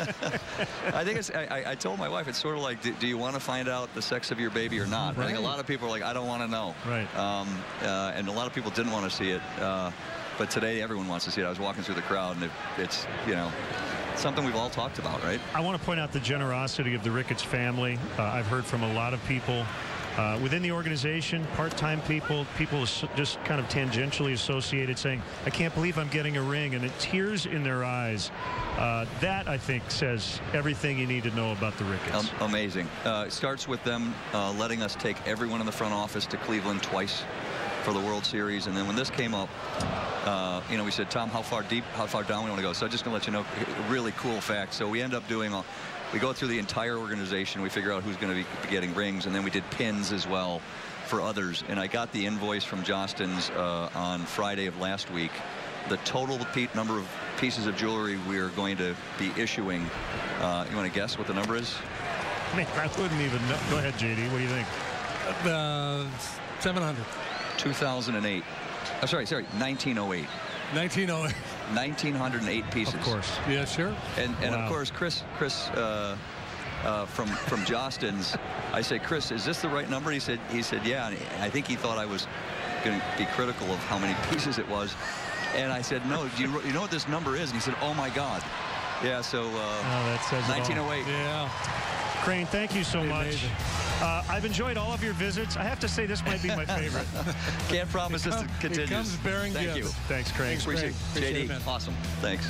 S25: I think it's, I, I told my wife, it's sort of like, do, do you want to find out the sex of your baby or not? Right. I think a lot of people are like, I don't want to know.
S4: Right.
S25: Um, uh, and a lot of people didn't want to see it. Uh, But today, everyone wants to see it. I was walking through the crowd, and it, it's, you know, something we've all talked about, right?
S4: I want to point out the generosity of the Ricketts family. Uh, I've heard from a lot of people uh, within the organization, part-time people, people just kind of tangentially associated, saying, I can't believe I'm getting a ring, and it tears in their eyes. Uh, that, I think, says everything you need to know about the Ricketts.
S25: Um, amazing. Uh, it starts with them uh, letting us take everyone in the front office to Cleveland twice for the World Series. And then when this came up, uh, you know, we said, Tom, how far deep, how far down we want to go. So I'm just going to let you know a really cool fact. So we end up doing, a, we go through the entire organization. We figure out who's going to be getting rings. And then we did pins as well for others. And I got the invoice from Jostens uh, on Friday of last week. The total number of pieces of jewelry we are going to be issuing. Uh, you want to guess what the number is?
S4: I mean, I wouldn't even know. Go ahead, J D. What do you think?
S17: Uh, seven hundred.
S25: two thousand eight. Oh, sorry, sorry, nineteen oh eight.
S17: nineteen oh eight.
S25: nineteen oh eight pieces.
S4: Of course.
S17: Yeah, sure.
S25: And and
S4: Wow.
S25: of course, Chris Chris uh, uh, from from Jostens, I said, Chris, is this the right number? He said he said yeah. And I think he thought I was going to be critical of how many pieces it was. And I said, no. Do you you know what this number is? And he said, oh my God. Yeah. So uh,
S4: oh, that says
S25: nineteen oh eight.
S17: Yeah.
S4: Crane, thank you so much. Uh, I've enjoyed all of your visits. I have to say this might be my favorite.
S25: Can't promise this continues.
S17: It comes bearing
S25: Thank
S17: gifts.
S25: you.
S4: Thanks, Crane.
S25: Thanks, Appreciate,
S17: Appreciate
S25: J D.
S17: it, man.
S25: Awesome. Thanks.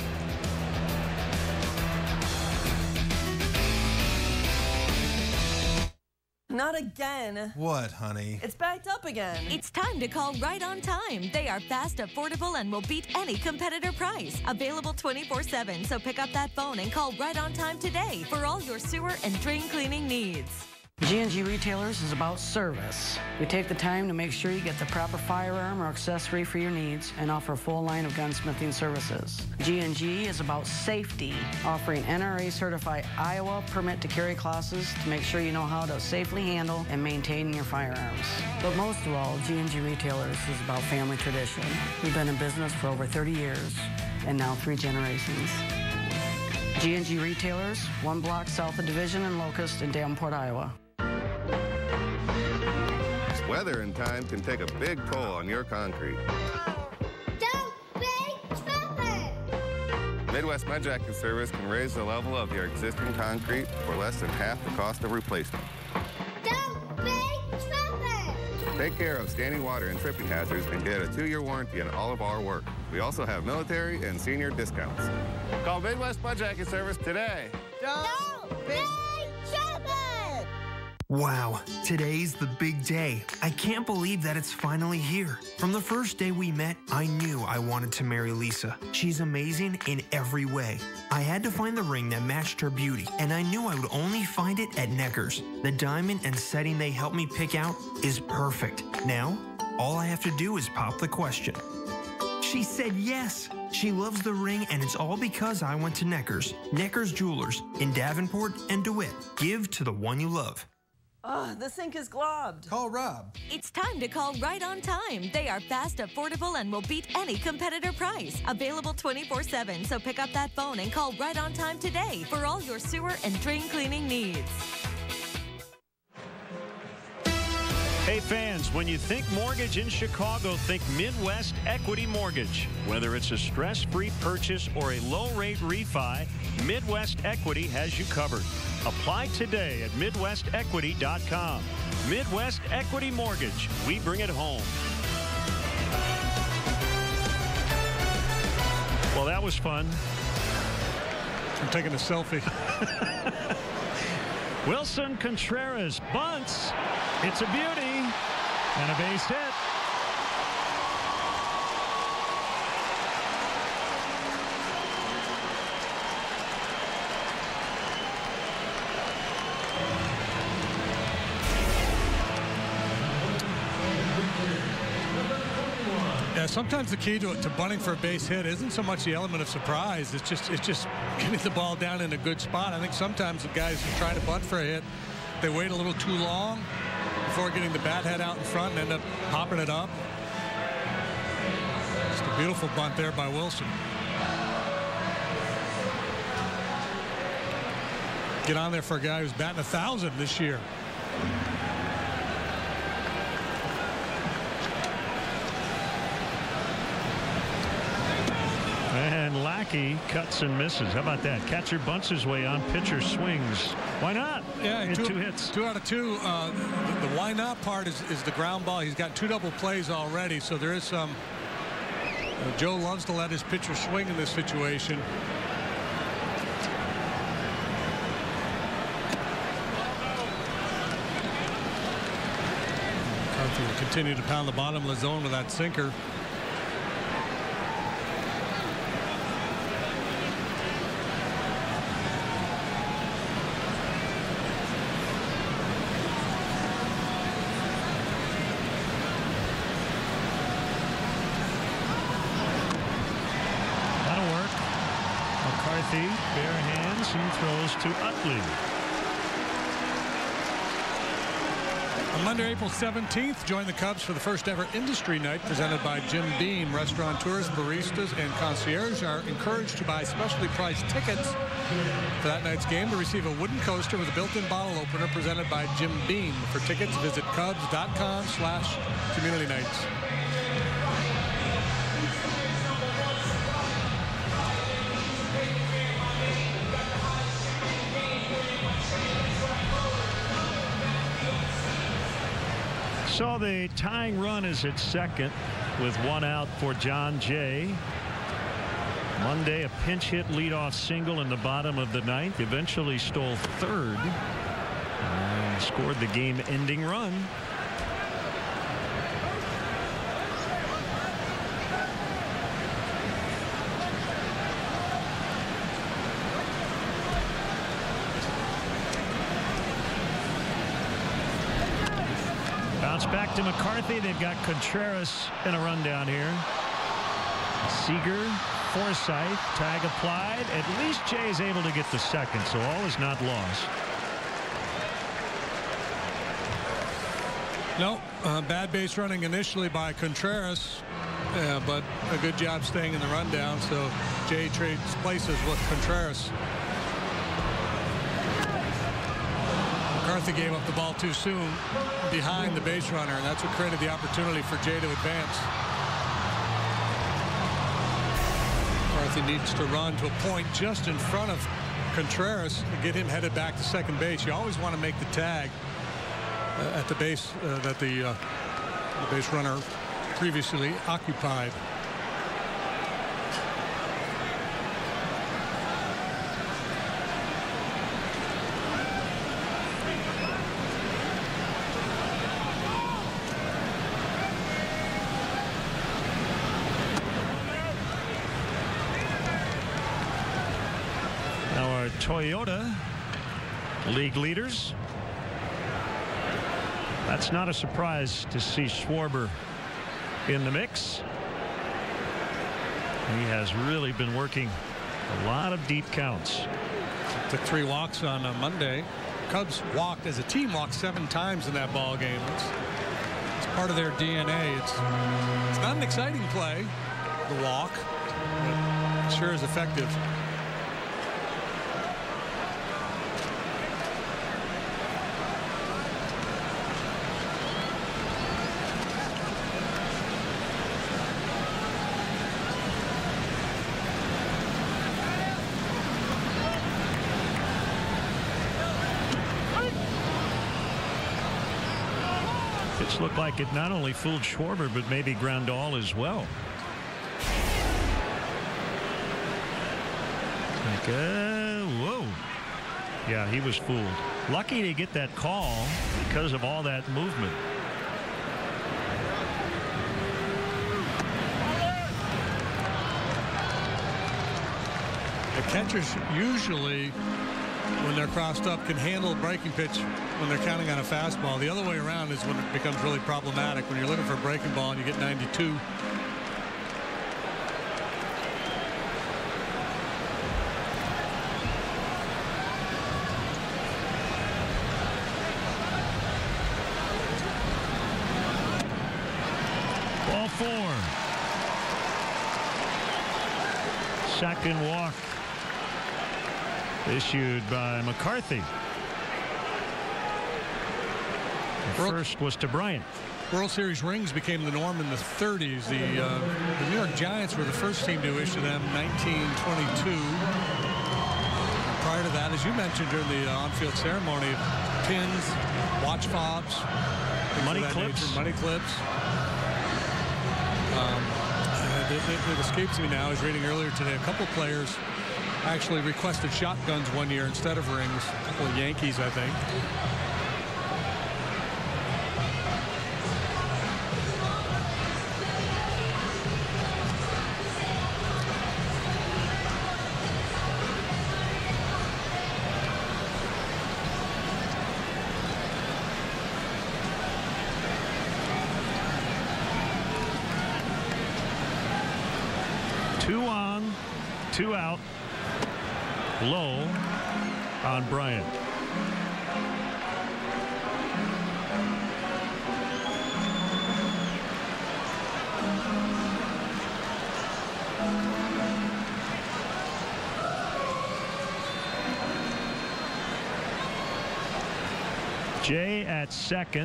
S5: Not again.
S7: What, honey?
S5: It's backed up again.
S10: It's time to call Right on Time. They are fast, affordable, and will beat any competitor price. Available twenty-four seven, so pick up that phone and call Right on Time today for all your sewer and drain cleaning needs.
S12: G and G Retailers is about service. We take the time to make sure you get the proper firearm or accessory for your needs and offer a full line of gunsmithing services. G and G is about safety, offering N R A-certified Iowa permit to carry classes to make sure you know how to safely handle and maintain your firearms. But most of all, G and G Retailers is about family tradition. We've been in business for over thirty years and now three generations. G and G Retailers, one block south of Division and Locust in Davenport, Iowa.
S1: Weather and time can take a big toll on your concrete.
S19: Don't be stupid!
S1: Midwest Mud Jacking Service can raise the level of your existing concrete for less than half the cost of replacement.
S19: Don't be stupid!
S1: Take care of standing water and tripping hazards and get a two-year warranty on all of our work. We also have military and senior discounts. Call Midwest Mud Jacking Service today.
S19: Don't be stupid!
S7: Wow, today's the big day. I can't believe that it's finally here. From the first day we met, I knew I wanted to marry Lisa. She's amazing in every way. I had to find the ring that matched her beauty, and I knew I would only find it at Necker's. The diamond and setting they helped me pick out is perfect. Now, all I have to do is pop the question. She said yes. She loves the ring, and it's all because I went to Necker's. Necker's Jewelers in Davenport and DeWitt. Give to the one you love.
S5: Oh, the sink is globbed.
S13: Call Rob.
S10: It's time to call Right on Time. They are fast, affordable, and will beat any competitor price. Available twenty-four seven, so pick up that phone and call Right on Time today for all your sewer and drain cleaning needs.
S4: Hey fans, when you think mortgage in Chicago, think Midwest Equity Mortgage. Whether it's a stress-free purchase or a low-rate refi, Midwest Equity has you covered. Apply today at midwest equity dot com. Midwest Equity Mortgage. We bring it home. Well, that was fun.
S17: I'm taking a selfie.
S4: Wilson Contreras bunts. It's a beauty and a base hit.
S17: Yeah, sometimes the key to, to bunting for a base hit isn't so much the element of surprise. It's just it's just getting the ball down in a good spot. I think sometimes the guys who try to bunt for a hit, they wait a little too long before getting the bat head out in front and end up popping it up. Just a beautiful bunt there by Wilson. Get on there for a guy who's batting a thousand this year.
S4: And Lackey cuts and misses. How about that? Catcher bunts his way on, pitcher swings. Why not?
S17: Yeah, two,
S4: two hits.
S17: Two out of two. Uh, the, the why not part is, is the ground ball. He's got two double plays already, so there is some. Uh, Joe loves to let his pitcher swing in this situation. McCarthy will continue to pound the bottom of the zone with that sinker.
S4: Bare hands and throws to Utley.
S17: On Monday, April seventeenth, join the Cubs for the first ever industry night presented by Jim Beam. Restaurateurs, baristas, and concierge are encouraged to buy specially priced tickets for that night's game to receive a wooden coaster with a built-in bottle opener presented by Jim Beam. For tickets, visit cubs dot com slash community nights.
S4: So the tying run is at second with one out for John Jay. Monday, a pinch hit leadoff single in the bottom of the ninth, eventually stole third and scored the game-ending run. Bounce back to McCarthy. They've got Contreras in a rundown here. Seager, Forsythe, tag applied. At least Jay is able to get the second, so all is not lost.
S17: No, uh, bad base running initially by Contreras, uh, but a good job staying in the rundown. So Jay trades places with Contreras. McCarthy gave up the ball too soon behind the base runner, and that's what created the opportunity for Jay to advance. McCarthy needs to run to a point just in front of Contreras to get him headed back to second base. You always want to make the tag uh, at the base uh, that the, uh, the base runner previously occupied.
S4: Toyota league leaders. That's not a surprise to see Schwarber in the mix. He has really been working a lot of deep counts.
S17: Took three walks on uh, Monday. Cubs walked as a team walked seven times in that ball game. It's, it's part of their D N A. It's it's not an exciting play, the walk, but it sure is effective.
S4: Looked like it not only fooled Schwarber, but maybe Grandal as well. Like, uh, whoa. Yeah, he was fooled. Lucky to get that call because of all that movement.
S17: The catchers usually, when they're crossed up, can handle a breaking pitch when they're counting on a fastball. The other way around is when it becomes really problematic, when you're looking for a breaking ball and you get ninety-two.
S4: Ball four. Second walk issued by McCarthy. The first was to Bryant.
S17: World Series rings became the norm in the thirties. The, uh, the New York Giants were the first team to issue them in nineteen twenty-two. Prior to that, as you mentioned during the uh, on-field ceremony, pins, watch fobs,
S4: money clips,
S17: nature, money clips. Um, uh, it, it, it escapes me now. I was reading earlier today, a couple players actually requested shotguns one year instead of rings. A couple of Yankees, I think.
S4: Two on, two out. Low on Bryant. Jay at second.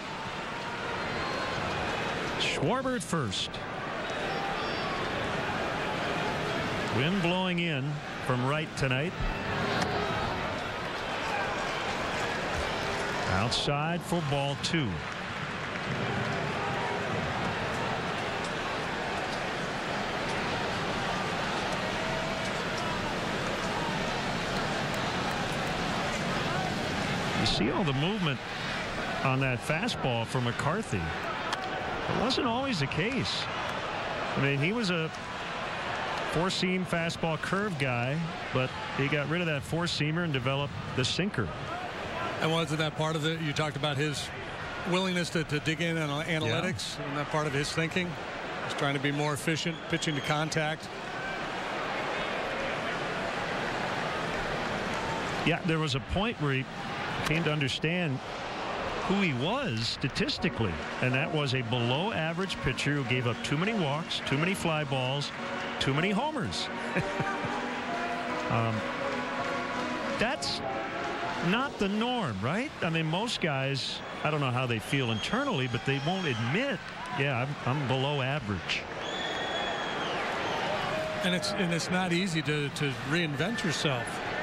S4: Schwarber at first. Wind blowing in from right tonight. Outside for ball two. You see all the movement on that fastball for McCarthy. It wasn't always the case. I mean, he was a four-seam fastball curve guy, but he got rid of that four-seamer and developed the sinker.
S17: And wasn't that part of it? You talked about his willingness to, to dig in on analytics, yeah. And that part of his thinking? He's trying to be more efficient, pitching to contact.
S4: Yeah, there was a point where he came to understand who he was statistically, and that was a below average pitcher who gave up too many walks, too many fly balls, too many homers. um, that's not the norm, right? I mean, most guys, I don't know how they feel internally, but they won't admit, yeah, I'm, I'm below average.
S17: And it's and it's not easy to, to reinvent yourself.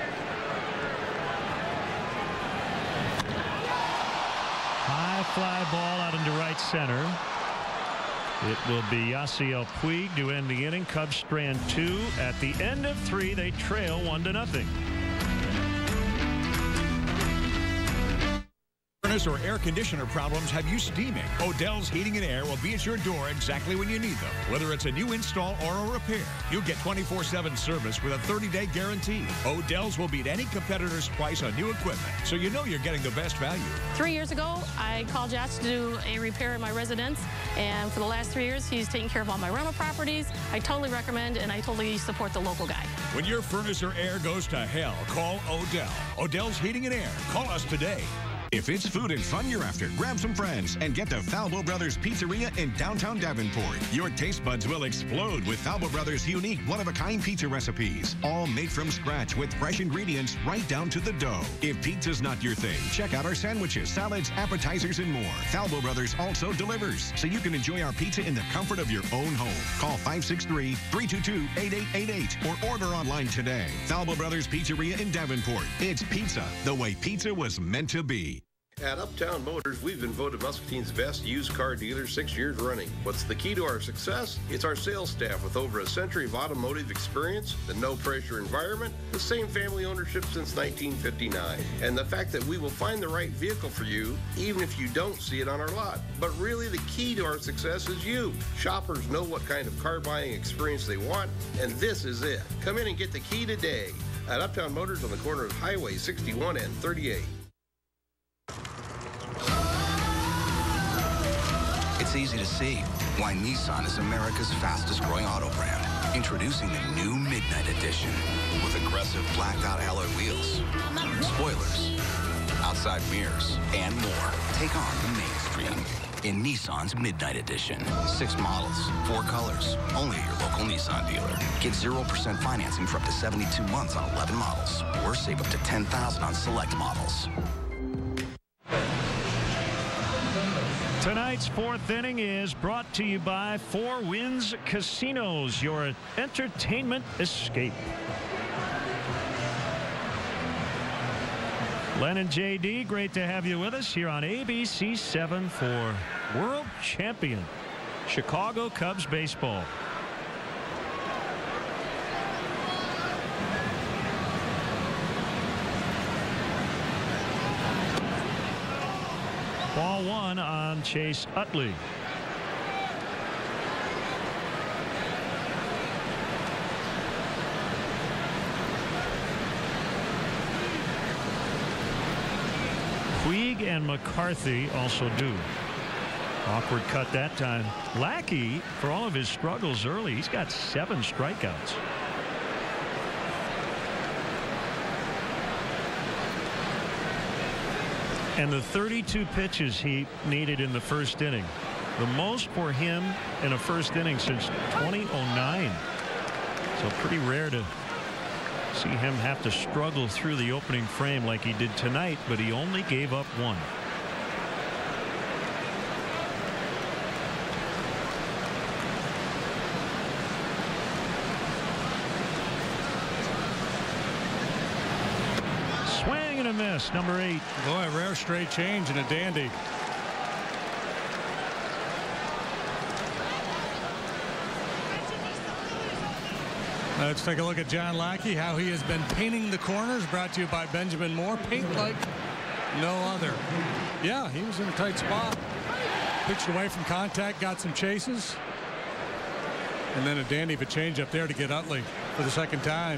S4: High fly ball out into right center. It will be Yasiel Puig to end the inning. Cubs strand two. At the end of three, they trail one to nothing.
S9: Furnace or air conditioner problems have you steaming? Odell's Heating and Air will be at your door exactly when you need them. Whether it's a new install or a repair, you'll get twenty-four seven service with a thirty day guarantee. Odell's will beat any competitor's price on new equipment, so you know you're getting the best value.
S2: Three years ago, I called Josh to do a repair in my residence, and for the last three years, he's taking care of all my rental properties. I totally recommend, and I totally support the local guy.
S9: When your furnace or air goes to hell, call Odell. Odell's Heating and Air. Call us today.
S18: If it's food and fun you're after, grab some friends and get to Falbo Brothers Pizzeria in downtown Davenport. Your taste buds will explode with Falbo Brothers' unique one-of-a-kind pizza recipes, all made from scratch with fresh ingredients right down to the dough. If pizza's not your thing, check out our sandwiches, salads, appetizers, and more. Falbo Brothers also delivers, so you can enjoy our pizza in the comfort of your own home. Call five six three, three two two, eight eight eight eight or order online today. Falbo Brothers Pizzeria in Davenport. It's pizza the way pizza was meant to be.
S3: At Uptown Motors, we've been voted Muscatine's best used car dealer six years running. What's the key to our success? It's our sales staff with over a century of automotive experience, the no-pressure environment, the same family ownership since nineteen fifty-nine, and the fact that we will find the right vehicle for you even if you don't see it on our lot. But really, the key to our success is you. Shoppers know what kind of car buying experience they want, and this is it. Come in and get the key today at Uptown Motors on the corner of Highway sixty-one and thirty-eight.
S13: It's easy to see why Nissan is America's fastest growing auto brand. Introducing the new Midnight Edition with aggressive blacked out alloy wheels, spoilers, outside mirrors, and more. Take on the mainstream in Nissan's Midnight Edition. Six models, four colors, only at your local Nissan dealer. Get zero percent financing for up to seventy-two months on eleven models, or save up to ten thousand dollars on select models.
S4: Tonight's fourth inning is brought to you by Four Winds Casinos, your entertainment escape. Len and J D, great to have you with us here on A B C seven for world champion Chicago Cubs baseball. Ball one on Chase Utley. Puig and McCarthy also do. Awkward cut that time. Lackey, for all of his struggles early, he's got seven strikeouts. And the thirty-two pitches he needed in the first inning, the most for him in a first inning since twenty oh nine. So pretty rare to see him have to struggle through the opening frame like he did tonight, but he only gave up one. Swing and a miss, number eight.
S17: Boy, a rare straight change and a dandy. Let's take a look at John Lackey, how he has been painting the corners. Brought to you by Benjamin Moore. Paint like no other. Yeah, he was in a tight spot. Pitched away from contact, got some chases. And then a dandy of a change up there to get Utley for the second time.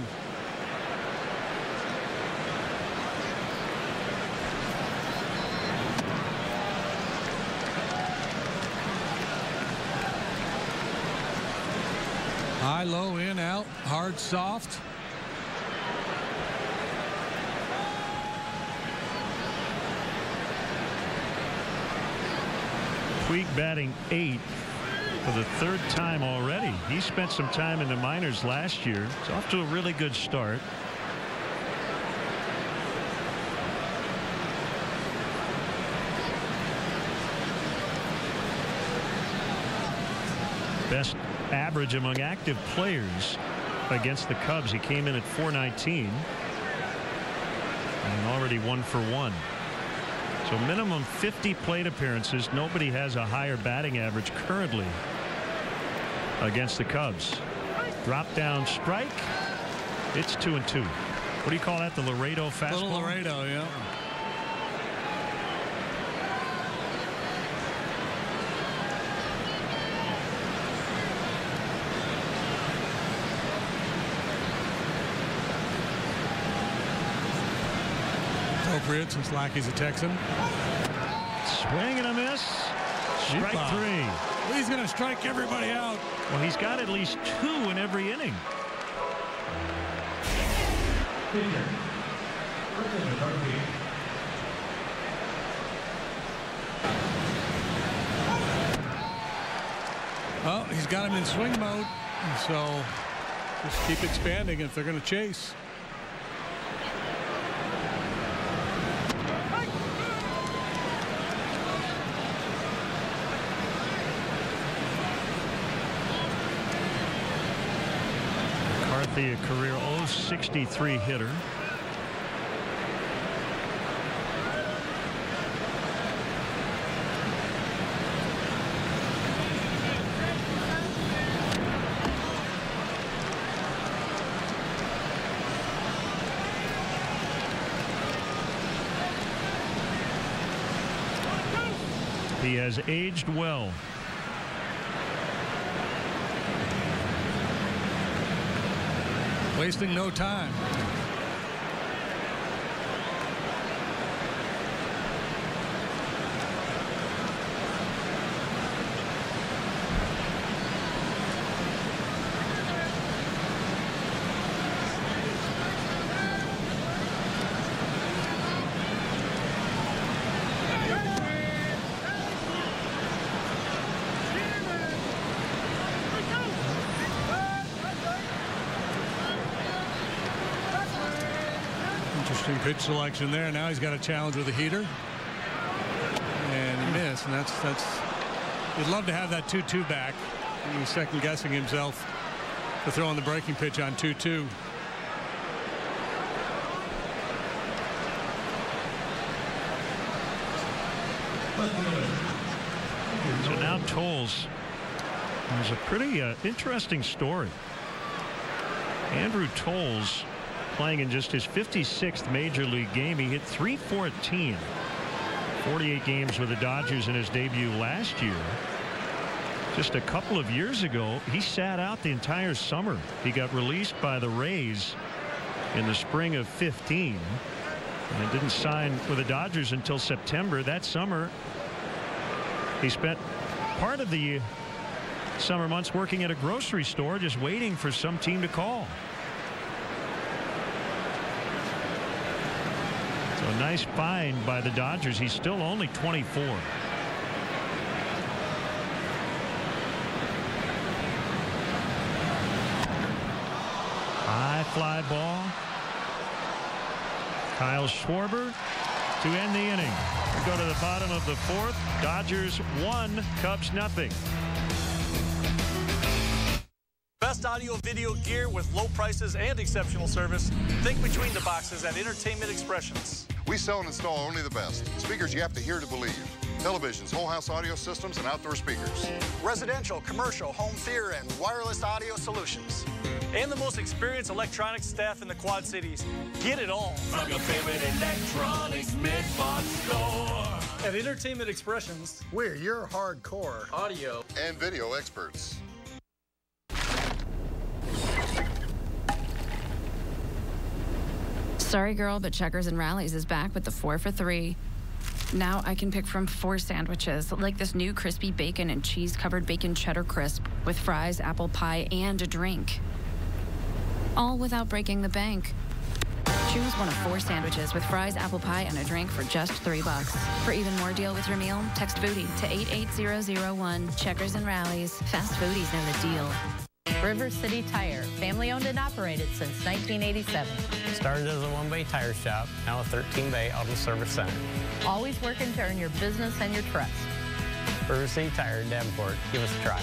S17: High, low, in, out, hard, soft.
S4: Puig batting eight for the third time already. He spent some time in the minors last year. It's off to a really good start. best average among active players against the Cubs. He came in at four nineteen and already one for one. So minimum fifty plate appearances. Nobody has a higher batting average currently against the Cubs. Drop down strike. It's two and two. What do you call that? The Laredo fastball?
S17: Little Laredo, yeah. Appropriate since Lackey's a Texan.
S4: Swing and a miss. Strike
S17: Yeepaw.
S4: three.
S17: He's going to strike everybody out.
S4: Well, he's got at least two in every inning.
S17: Well, he's got him in swing mode, so just keep expanding if they're going to chase.
S4: A career oh sixty-three hitter. He has aged well.
S17: Wasting no time. Interesting pitch selection there. Now he's got a challenge with a heater. And he missed. And that's, that's, you'd love to have that two two back. He was second guessing himself for throwing the breaking pitch on two two.
S4: So now Tolles. There's a pretty uh, interesting story. Andrew Tolles, playing in just his fifty-sixth major league game, he hit three fourteen. forty-eight games with the Dodgers in his debut last year. Just a couple of years ago, he sat out the entire summer. He got released by the Rays in the spring of fifteen and didn't sign with the Dodgers until September. That summer, he spent part of the summer months working at a grocery store, just waiting for some team to call. So a nice find by the Dodgers. He's still only twenty-four. High fly ball. Kyle Schwarber to end the inning. We go to the bottom of the fourth. Dodgers one, Cubs nothing.
S11: Best audio video gear with low prices and exceptional service. Think between the boxes at Entertainment Expressions.
S21: We sell and install only the best. Speakers you have to hear to believe. Televisions, whole house audio systems, and outdoor speakers.
S11: Residential, commercial, home theater, and wireless audio solutions. And the most experienced electronics staff in the Quad Cities. Get it all
S14: from your favorite electronics mid-box store.
S11: At Entertainment Expressions,
S8: we're your hardcore
S11: audio
S21: and video experts.
S15: Sorry, girl, but Checkers and Rallies is back with the four for three. Now I can pick from four sandwiches, like this new crispy bacon and cheese-covered bacon cheddar crisp with fries, apple pie, and a drink. All without breaking the bank. Choose one of four sandwiches with fries, apple pie, and a drink for just three bucks. For even more deal with your meal, text Foodie to eight eight zero zero one. Checkers and Rallies. Fast foodies know the deal.
S16: River City Tire, family owned and operated since nineteen eighty-seven.
S20: Started as a one-bay tire shop, now a thirteen bay auto service center.
S16: Always working to earn your business and your trust.
S20: River City Tire in Davenport. Give us a try.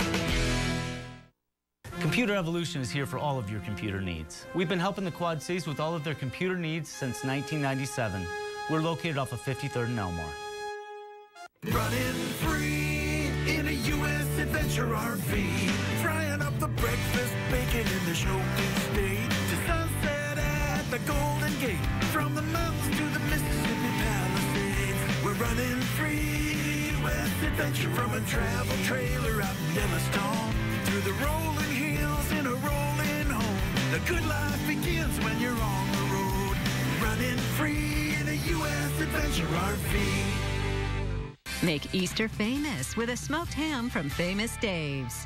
S6: Computer Evolution is here for all of your computer needs. We've been helping the Quad Cities with all of their computer needs since nineteen ninety-seven. We're located off of fifty-third and Elmore.
S14: Running free in a U S Adventure R V. Frying up the breakfast bacon in the Smoky State. To sunset at the Golden Gate. From the mountains to the Mississippi Palisades. We're running free West Adventure from a travel trailer out in Yellowstone. Through the rolling hills in a rolling home. The good life begins when you're on the road. Running free in a U S Adventure R V.
S22: Make Easter famous with a smoked ham from Famous Dave's.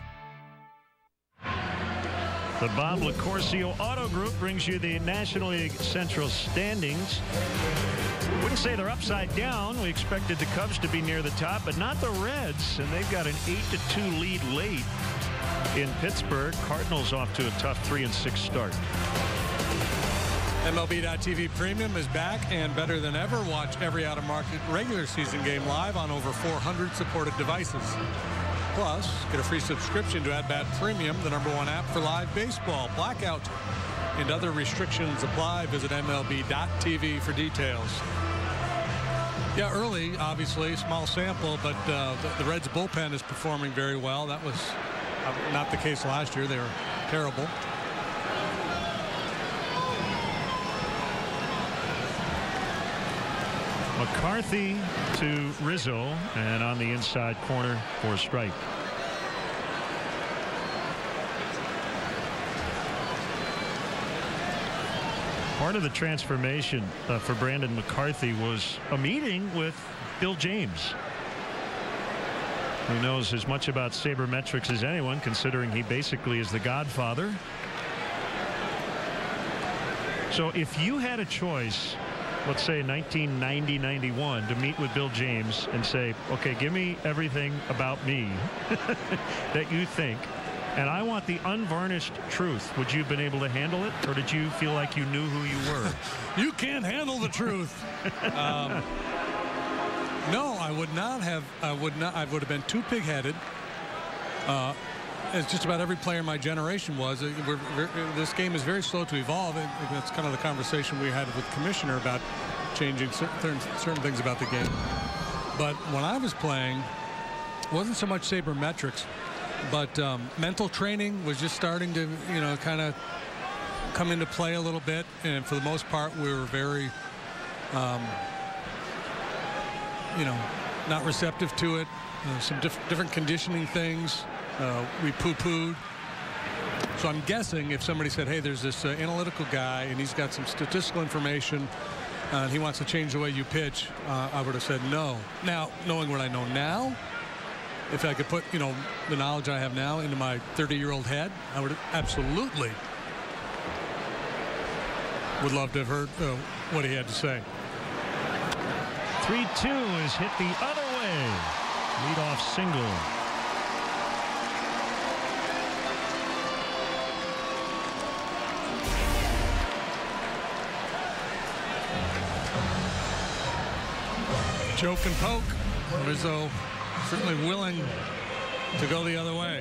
S4: The Bob LaCourcio Auto Group brings you the National League Central standings. Wouldn't say they're upside down. We expected the Cubs to be near the top, but not the Reds, and they've got an eight to two lead late in Pittsburgh. Cardinals off to a tough three and six start.
S17: M L B dot T V Premium is back and better than ever. Watch every out-of-market regular season game live on over four hundred supported devices. Plus, get a free subscription to At Bat Premium, the number one app for live baseball. Blackout and other restrictions apply. Visit M L B dot T V for details. Yeah, early, obviously, small sample, but uh, the, the Reds bullpen is performing very well. That was uh, not the case last year. They were terrible.
S4: McCarthy to Rizzo, and on the inside corner for a strike. Part of the transformation uh, for Brandon McCarthy was a meeting with Bill James, who knows as much about sabermetrics as anyone, considering he basically is the godfather. So if you had a choice, let's say nineteen ninety ninety-one, to meet with Bill James and say, okay, give me everything about me that you think, and I want the unvarnished truth, would you have been able to handle it, or did you feel like you knew who you were?
S17: You can't handle the truth. um, no, I would not have. I would not. I would have been too pig-headed. Uh, as just about every player in my generation was. We're, we're, this game is very slow to evolve. And that's kind of the conversation we had with the commissioner about changing certain, certain things about the game. But when I was playing, it wasn't so much sabermetrics, but um, mental training was just starting to, you know, kind of come into play a little bit. And for the most part, we were very, um, you know, not receptive to it. Uh, some diff different conditioning things. Uh, we poo-pooed. So I'm guessing if somebody said, hey, there's this uh, analytical guy and he's got some statistical information uh, and he wants to change the way you pitch, uh, I would have said no. Now, knowing what I know now, if I could put, you know, the knowledge I have now into my thirty-year-old head, I would absolutely would love to have heard uh, what he had to say.
S4: three two is hit the other way. Leadoff single.
S17: Joke and poke. Rizzo certainly willing to go the other way.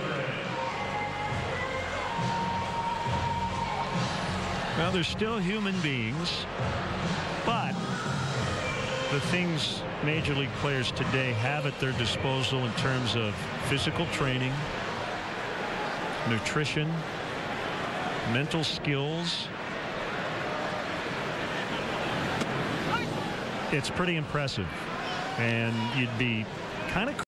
S4: Well, they're still human beings, but the things Major League players today have at their disposal in terms of physical training, nutrition, mental skills, it's pretty impressive. And you'd be kind of